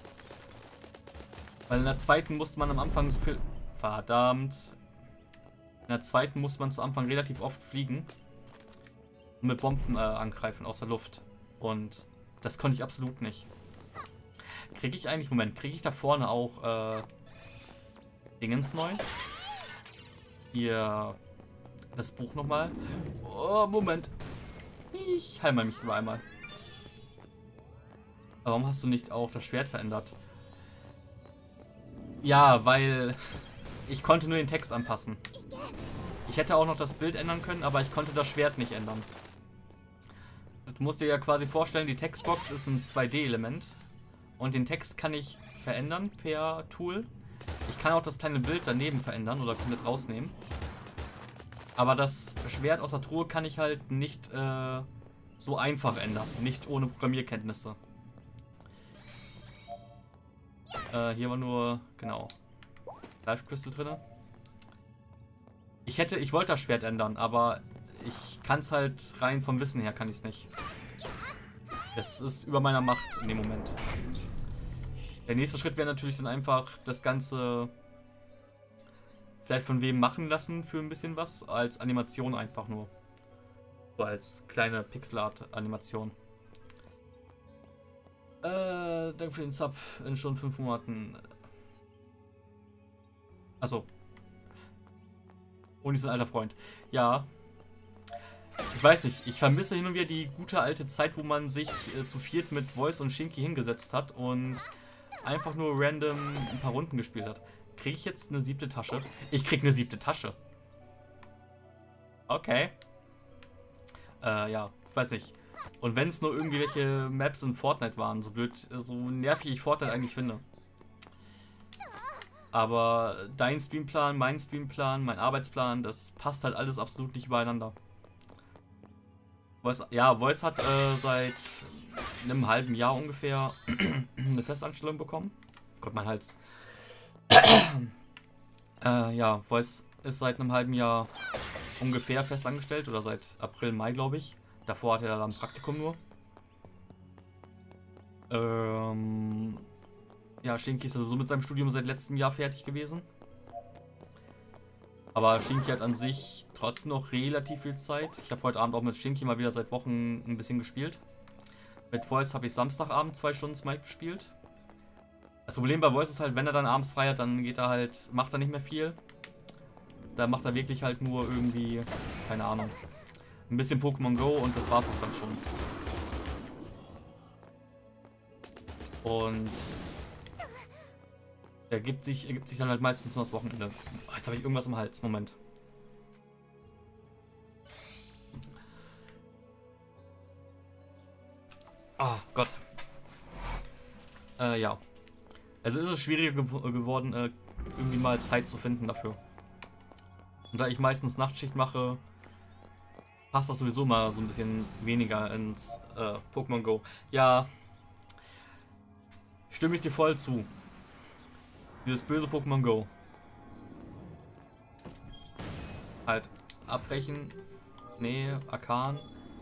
Weil in der zweiten musste man am Anfang so viel... Verdammt. In der zweiten musste man zu Anfang relativ oft fliegen. Und mit Bomben äh, angreifen aus der Luft. Und das konnte ich absolut nicht. Kriege ich eigentlich... Moment, kriege ich da vorne auch äh, Dingens neu? Hier... Das Buch nochmal. Oh, Moment. Ich heile mich nur einmal. Warum hast du nicht auch das Schwert verändert? Ja, weil ich konnte nur den Text anpassen. Ich hätte auch noch das Bild ändern können, aber ich konnte das Schwert nicht ändern. Du musst dir ja quasi vorstellen, die Textbox ist ein zwei D Element. Und den Text kann ich verändern per Tool. Ich kann auch das kleine Bild daneben verändern oder komplett rausnehmen. Aber das Schwert aus der Truhe kann ich halt nicht äh, so einfach ändern. Nicht ohne Programmierkenntnisse. Äh, hier war nur, genau, Life Crystal drin. Ich hätte, ich wollte das Schwert ändern, aber ich kann es halt rein vom Wissen her, kann ich es nicht. Es ist über meiner Macht in dem Moment. Der nächste Schritt wäre natürlich dann einfach das Ganze vielleicht von wem machen lassen für ein bisschen was, als Animation einfach nur. So als kleine Pixelart-Animation. Äh, danke für den Sub in schon fünf Monaten. Achso. Und ist ein alter Freund. Ja. Ich weiß nicht, ich vermisse hin und wieder die gute alte Zeit, wo man sich äh, zu viert mit Voice und Shinky hingesetzt hat und einfach nur random ein paar Runden gespielt hat. Kriege ich jetzt eine siebte Tasche? Ich krieg eine siebte Tasche. Okay. Äh, ja, ich weiß nicht. Und wenn es nur irgendwie welche Maps in Fortnite waren, so blöd, so nervig ich Fortnite eigentlich finde. Aber dein Streamplan, mein Streamplan, mein Arbeitsplan, das passt halt alles absolut nicht übereinander. Voice, ja, Voice hat äh, seit einem halben Jahr ungefähr eine Festanstellung bekommen. Gott, mein Hals. äh, ja, Voice ist seit einem halben Jahr ungefähr festangestellt oder seit April, Mai, glaube ich. Davor hatte er da ein Praktikum nur. Ähm, ja, Stinky ist sowieso mit seinem Studium seit letztem Jahr fertig gewesen. Aber Stinky hat an sich trotzdem noch relativ viel Zeit. Ich habe heute Abend auch mit Stinky mal wieder seit Wochen ein bisschen gespielt. Mit Voice habe ich Samstagabend zwei Stunden Smite gespielt. Das Problem bei Voice ist halt, wenn er dann abends frei hat, dann geht er halt, macht er nicht mehr viel. Da macht er wirklich halt nur irgendwie, keine Ahnung, ein bisschen Pokémon Go und das war's auch dann schon. Und er gibt sich, er gibt sich dann halt meistens nur das Wochenende. Oh, jetzt habe ich irgendwas im Hals, Moment. Oh Gott. Äh, ja. Also ist es schwieriger gew geworden, äh, irgendwie mal Zeit zu finden dafür. Und da ich meistens Nachtschicht mache, passt das sowieso mal so ein bisschen weniger ins äh, Pokémon Go. Ja, stimme ich dir voll zu. Dieses böse Pokémon Go. Halt, abbrechen. Nee, Arkan.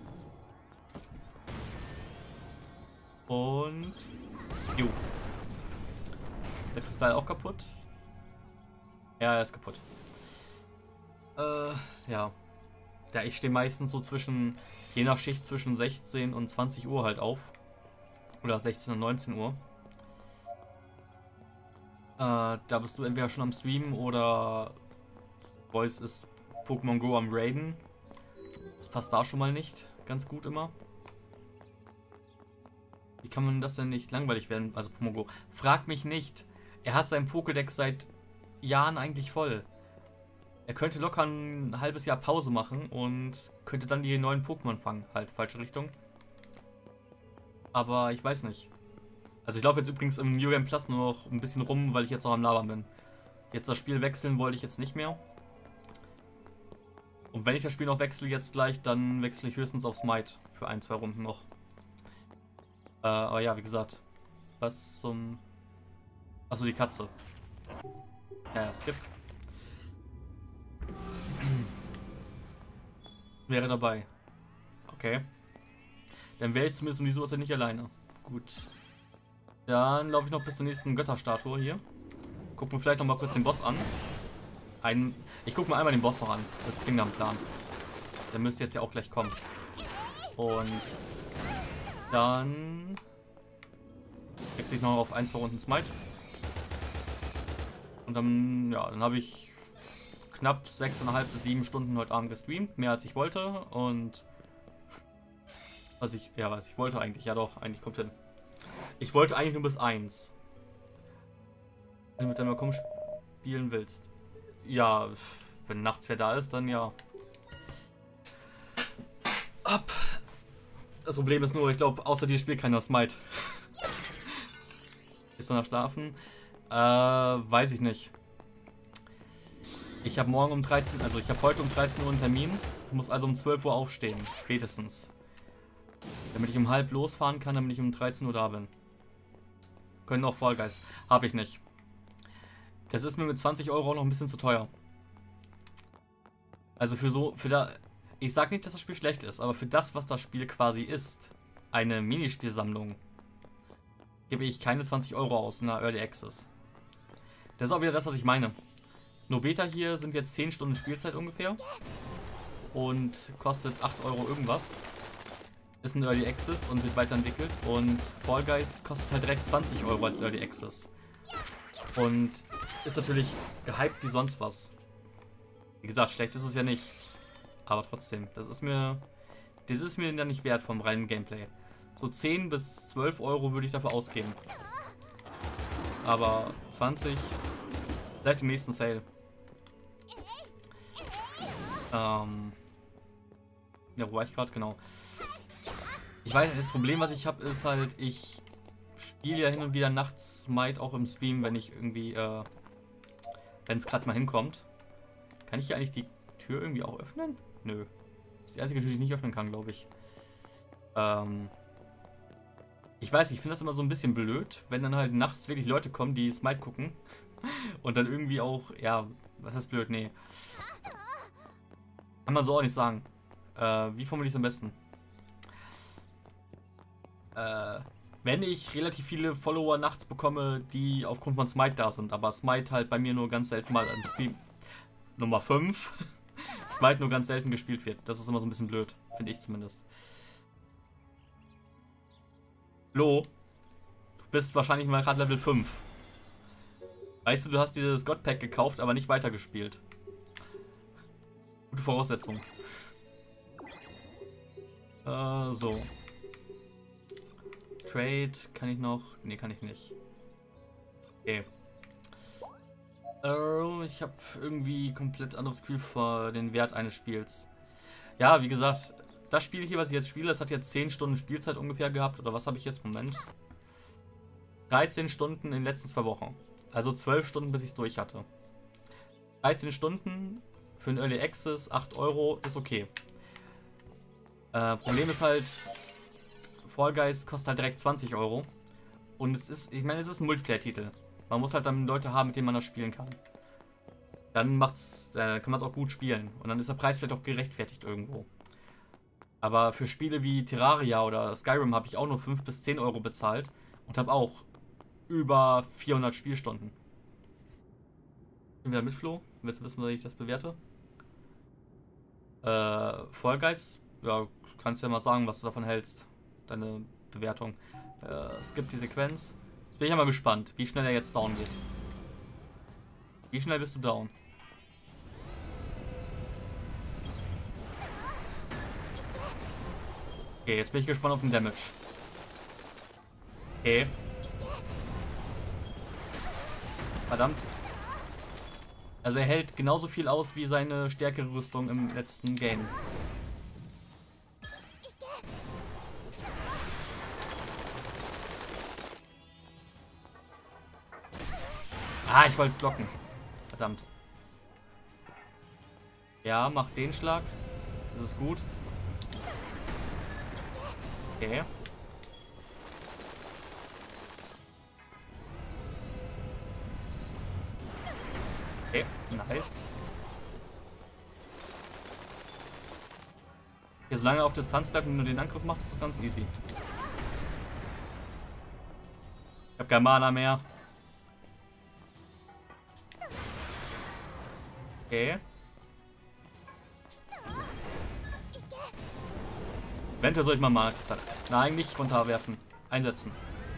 Und... Jo. Ist der Kristall auch kaputt? Ja, er ist kaputt. Äh, ja. Ja, ich stehe meistens so zwischen, je nach Schicht zwischen sechzehn und zwanzig Uhr halt auf. Oder sechzehn und neunzehn Uhr. Äh, da bist du entweder schon am Streamen oder Voice ist Pokémon Go am Raiden. Das passt da schon mal nicht ganz gut immer. Wie kann man das denn nicht langweilig werden? Also Pokémon Go. Frag mich nicht. Er hat seinen Pokédex seit Jahren eigentlich voll. Er könnte locker ein halbes Jahr Pause machen und könnte dann die neuen Pokémon fangen. Halt, falsche Richtung. Aber ich weiß nicht. Also ich laufe jetzt übrigens im New Game Plus nur noch ein bisschen rum, weil ich jetzt noch am Labern bin. Jetzt das Spiel wechseln wollte ich jetzt nicht mehr. Und wenn ich das Spiel noch wechsle jetzt gleich, dann wechsle ich höchstens auf Smite für ein, zwei Runden noch. Äh, aber ja, wie gesagt. Was zum... Achso, die Katze. Ja, skip. Wäre dabei. Okay. Dann wäre ich zumindest um die Uhrzeit nicht alleine. Gut. Dann laufe ich noch bis zur nächsten Götterstatue hier. Gucken wir vielleicht noch mal kurz den Boss an. Ein, ich gucke mal einmal den Boss noch an. Das klingt nach dem Plan. Der müsste jetzt ja auch gleich kommen. Und dann wechsle ich noch auf ein, zwei Runden Smite. Und dann, ja, dann habe ich knapp sechseinhalb bis sieben Stunden heute Abend gestreamt. Mehr als ich wollte. Und was ich, ja, was ich wollte eigentlich. Ja doch, eigentlich kommt hin. Ich wollte eigentlich nur bis eins. Wenn du mit deinem Balkon spielen willst. Ja, wenn nachts wer da ist, dann ja. Ab. Das Problem ist nur, ich glaube, außer dir spielt keiner Smite. Bist du noch schlafen? Äh, weiß ich nicht. Ich habe morgen um dreizehn, also ich habe heute um dreizehn Uhr einen Termin. Muss also um zwölf Uhr aufstehen, spätestens. Damit ich um halb losfahren kann, damit ich um dreizehn Uhr da bin. Können auch Fall Guys. Habe ich nicht. Das ist mir mit zwanzig Euro noch ein bisschen zu teuer. Also für so, für da, ich sag nicht, dass das Spiel schlecht ist, aber für das, was das Spiel quasi ist, eine Minispielsammlung, gebe ich keine zwanzig Euro aus in der Early Access. Das ist auch wieder das, was ich meine. Nur Beta hier sind jetzt zehn Stunden Spielzeit ungefähr und kostet acht Euro irgendwas. Ist ein Early Access und wird weiterentwickelt und Fall Guys kostet halt direkt zwanzig Euro als Early Access. Und ist natürlich gehypt wie sonst was. Wie gesagt, schlecht ist es ja nicht. Aber trotzdem, das ist mir. Das ist mir dann nicht wert vom reinen Gameplay. So zehn bis zwölf Euro würde ich dafür ausgeben. Aber zwanzig. Vielleicht im nächsten Sale. Ähm. Ja, wo war ich gerade? Genau. Ich weiß, das Problem, was ich habe, ist halt, ich spiele ja hin und wieder nachts Smite auch im Stream, wenn ich irgendwie, äh, wenn es gerade mal hinkommt. Kann ich hier eigentlich die Tür irgendwie auch öffnen? Nö. Das ist die einzige Tür, die ich nicht öffnen kann, glaube ich. Ähm... Ich weiß, ich finde das immer so ein bisschen blöd, wenn dann halt nachts wirklich Leute kommen, die Smite gucken. Und dann irgendwie auch, ja, was ist blöd? Nee. Kann man so auch nicht sagen. Äh, wie formuliere ich es am besten? Äh, wenn ich relativ viele Follower nachts bekomme, die aufgrund von Smite da sind, aber Smite halt bei mir nur ganz selten mal im Stream. Nummer fünf. Smite nur ganz selten gespielt wird. Das ist immer so ein bisschen blöd. Finde ich zumindest. Flo, du bist wahrscheinlich mal gerade Level fünf. Weißt du, du hast dir das God Pack gekauft, aber nicht weitergespielt. Gute Voraussetzung. Äh, so. Trade kann ich noch... Ne, kann ich nicht. Okay. Äh, ich habe irgendwie komplett anderes Gefühl für den Wert eines Spiels. Ja, wie gesagt, das Spiel hier, was ich jetzt spiele, das hat jetzt zehn Stunden Spielzeit ungefähr gehabt. Oder was habe ich jetzt? Moment. dreizehn Stunden in den letzten zwei Wochen. Also zwölf Stunden, bis ich es durch hatte. dreizehn Stunden für einen Early Access, acht Euro, ist okay. Äh, Problem ist halt, Fall Guys kostet halt direkt zwanzig Euro. Und es ist, ich meine, es ist ein Multiplayer-Titel. Man muss halt dann Leute haben, mit denen man das spielen kann. Dann macht's, äh, kann man es auch gut spielen. Und dann ist der Preis vielleicht auch gerechtfertigt irgendwo. Aber für Spiele wie Terraria oder Skyrim habe ich auch nur fünf bis zehn Euro bezahlt. Und habe auch über vierhundert Spielstunden. Ich bin wieder mit Flo. Willst du wissen, wie ich das bewerte? Äh, Fall Guys, ja, kannst du ja mal sagen, was du davon hältst. Deine Bewertung. Äh, es gibt die Sequenz. Jetzt bin ich ja mal gespannt, wie schnell er jetzt down geht. Wie schnell bist du down? Okay, jetzt bin ich gespannt auf den Damage. Okay. Verdammt. Also er hält genauso viel aus wie seine stärkere Rüstung im letzten Game. Ah, ich wollte blocken. Verdammt. Ja, mach den Schlag. Das ist gut. Okay. Okay, nice. Okay, solange er auf Distanz bleibt und nur den Angriff macht, ist es ganz easy. Ich habe kein Mana mehr. Okay. Eventuell soll ich mal Mana-Kristall. Nein, nicht runterwerfen. Einsetzen.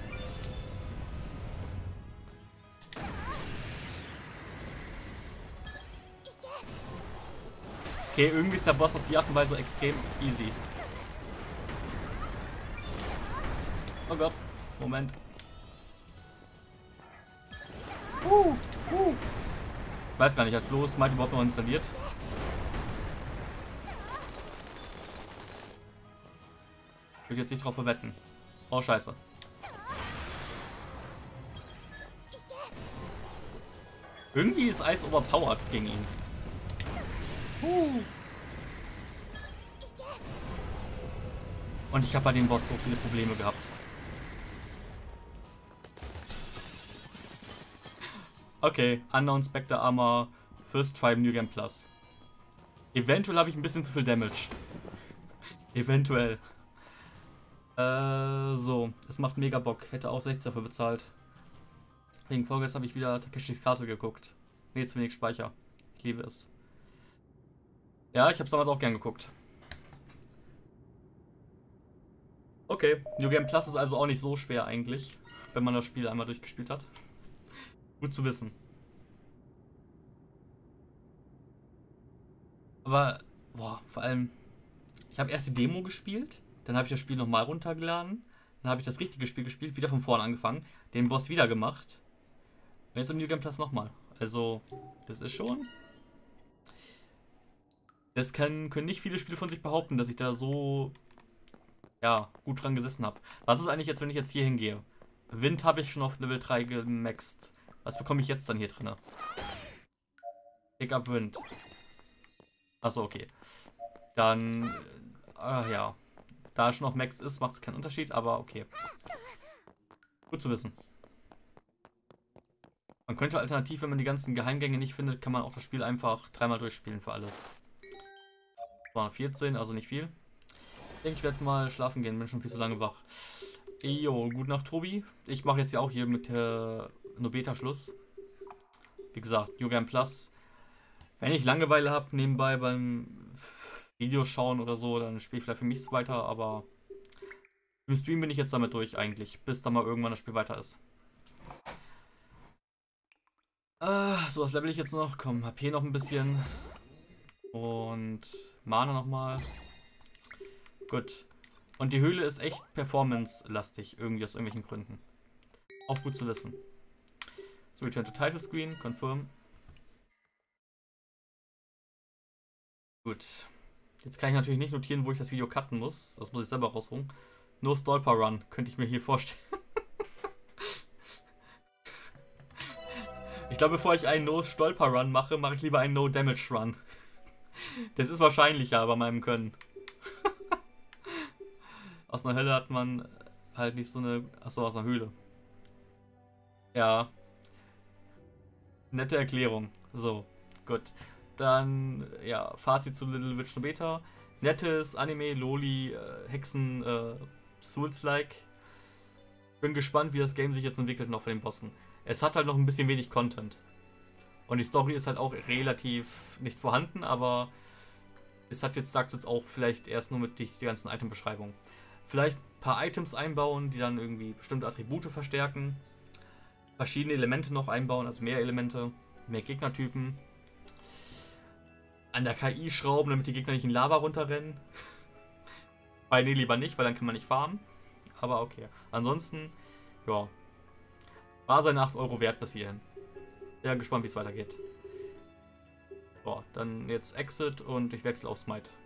Okay, irgendwie ist der Boss auf die Art und Weise extrem easy. Oh Gott. Moment. Uh, uh. Ich weiß gar nicht, hat Flo Smite überhaupt noch installiert? Ich würde jetzt nicht drauf verwetten. Oh, scheiße. Irgendwie ist Eis overpowered gegen ihn. Uh. Und ich habe bei dem Boss so viele Probleme gehabt. Okay, Unknown Spectre Armor, First Try New Game Plus. Eventuell habe ich ein bisschen zu viel Damage. Eventuell. Äh, so. Es macht mega Bock. Hätte auch sechzig dafür bezahlt. Wegen Folges habe ich wieder Takeshis Castle geguckt. Nee, zu wenig Speicher. Ich liebe es. Ja, ich habe es damals auch gern geguckt. Okay, New Game Plus ist also auch nicht so schwer eigentlich, wenn man das Spiel einmal durchgespielt hat. Gut zu wissen. Aber, boah, vor allem, ich habe erst die Demo gespielt, dann habe ich das Spiel nochmal runtergeladen, dann habe ich das richtige Spiel gespielt, wieder von vorne angefangen, den Boss wieder gemacht und jetzt im New Game Plus nochmal. Also, das ist schon... Das können, können nicht viele Spiele von sich behaupten, dass ich da so, ja, gut dran gesessen habe. Was ist eigentlich jetzt, wenn ich jetzt hier hingehe? Wind habe ich schon auf Level drei gemaxt. Was bekomme ich jetzt dann hier drin? Pick up Wind. Achso, okay. Dann, äh, ja. Da schon auf Max ist, macht es keinen Unterschied, aber okay. Gut zu wissen. Man könnte alternativ, wenn man die ganzen Geheimgänge nicht findet, kann man auch das Spiel einfach dreimal durchspielen für alles. zweihundertvierzehn, also nicht viel. Ich denke, ich werde mal schlafen gehen, bin schon viel zu lange wach. Jo, gute Nacht, Tobi. Ich mache jetzt ja auch hier mit äh, nur Beta-Schluss. Wie gesagt, New Game Plus. Wenn ich Langeweile habe, nebenbei beim Videos schauen oder so, dann spiele ich vielleicht für mich weiter, aber im Stream bin ich jetzt damit durch eigentlich, bis dann mal irgendwann das Spiel weiter ist. Äh, so, was level ich jetzt noch? Komm, H P noch ein bisschen. Und Mana nochmal. Gut. Und die Höhle ist echt performance-lastig, irgendwie aus irgendwelchen Gründen. Auch gut zu wissen. So, Return to Title Screen, Confirm. Gut. Jetzt kann ich natürlich nicht notieren, wo ich das Video cutten muss. Das muss ich selber rausholen. No Stolper Run, könnte ich mir hier vorstellen. Ich glaube, bevor ich einen No Stolper Run mache, mache ich lieber einen No Damage Run. Das ist wahrscheinlicher bei meinem Können. Aus einer Hölle hat man halt nicht so eine... Achso, aus einer Höhle. Ja. Nette Erklärung. So, gut. Dann, ja, Fazit zu Little Witch No Beta. Nettes Anime, Loli, äh, Hexen, äh, Souls-like. Bin gespannt, wie das Game sich jetzt entwickelt noch von den Bossen. Es hat halt noch ein bisschen wenig Content. Und die Story ist halt auch relativ nicht vorhanden, aber es hat jetzt, sagt jetzt auch vielleicht erst nur mit die, die ganzen Item-Beschreibungen. Vielleicht ein paar Items einbauen, die dann irgendwie bestimmte Attribute verstärken. Verschiedene Elemente noch einbauen, also mehr Elemente, mehr Gegnertypen. An der K I schrauben, damit die Gegner nicht in Lava runterrennen. Bei nee, lieber nicht, weil dann kann man nicht farmen. Aber okay. Ansonsten, ja. War seine acht Euro wert bis hierhin. Sehr gespannt, wie es weitergeht. So, dann jetzt Exit und ich wechsle auf Smite.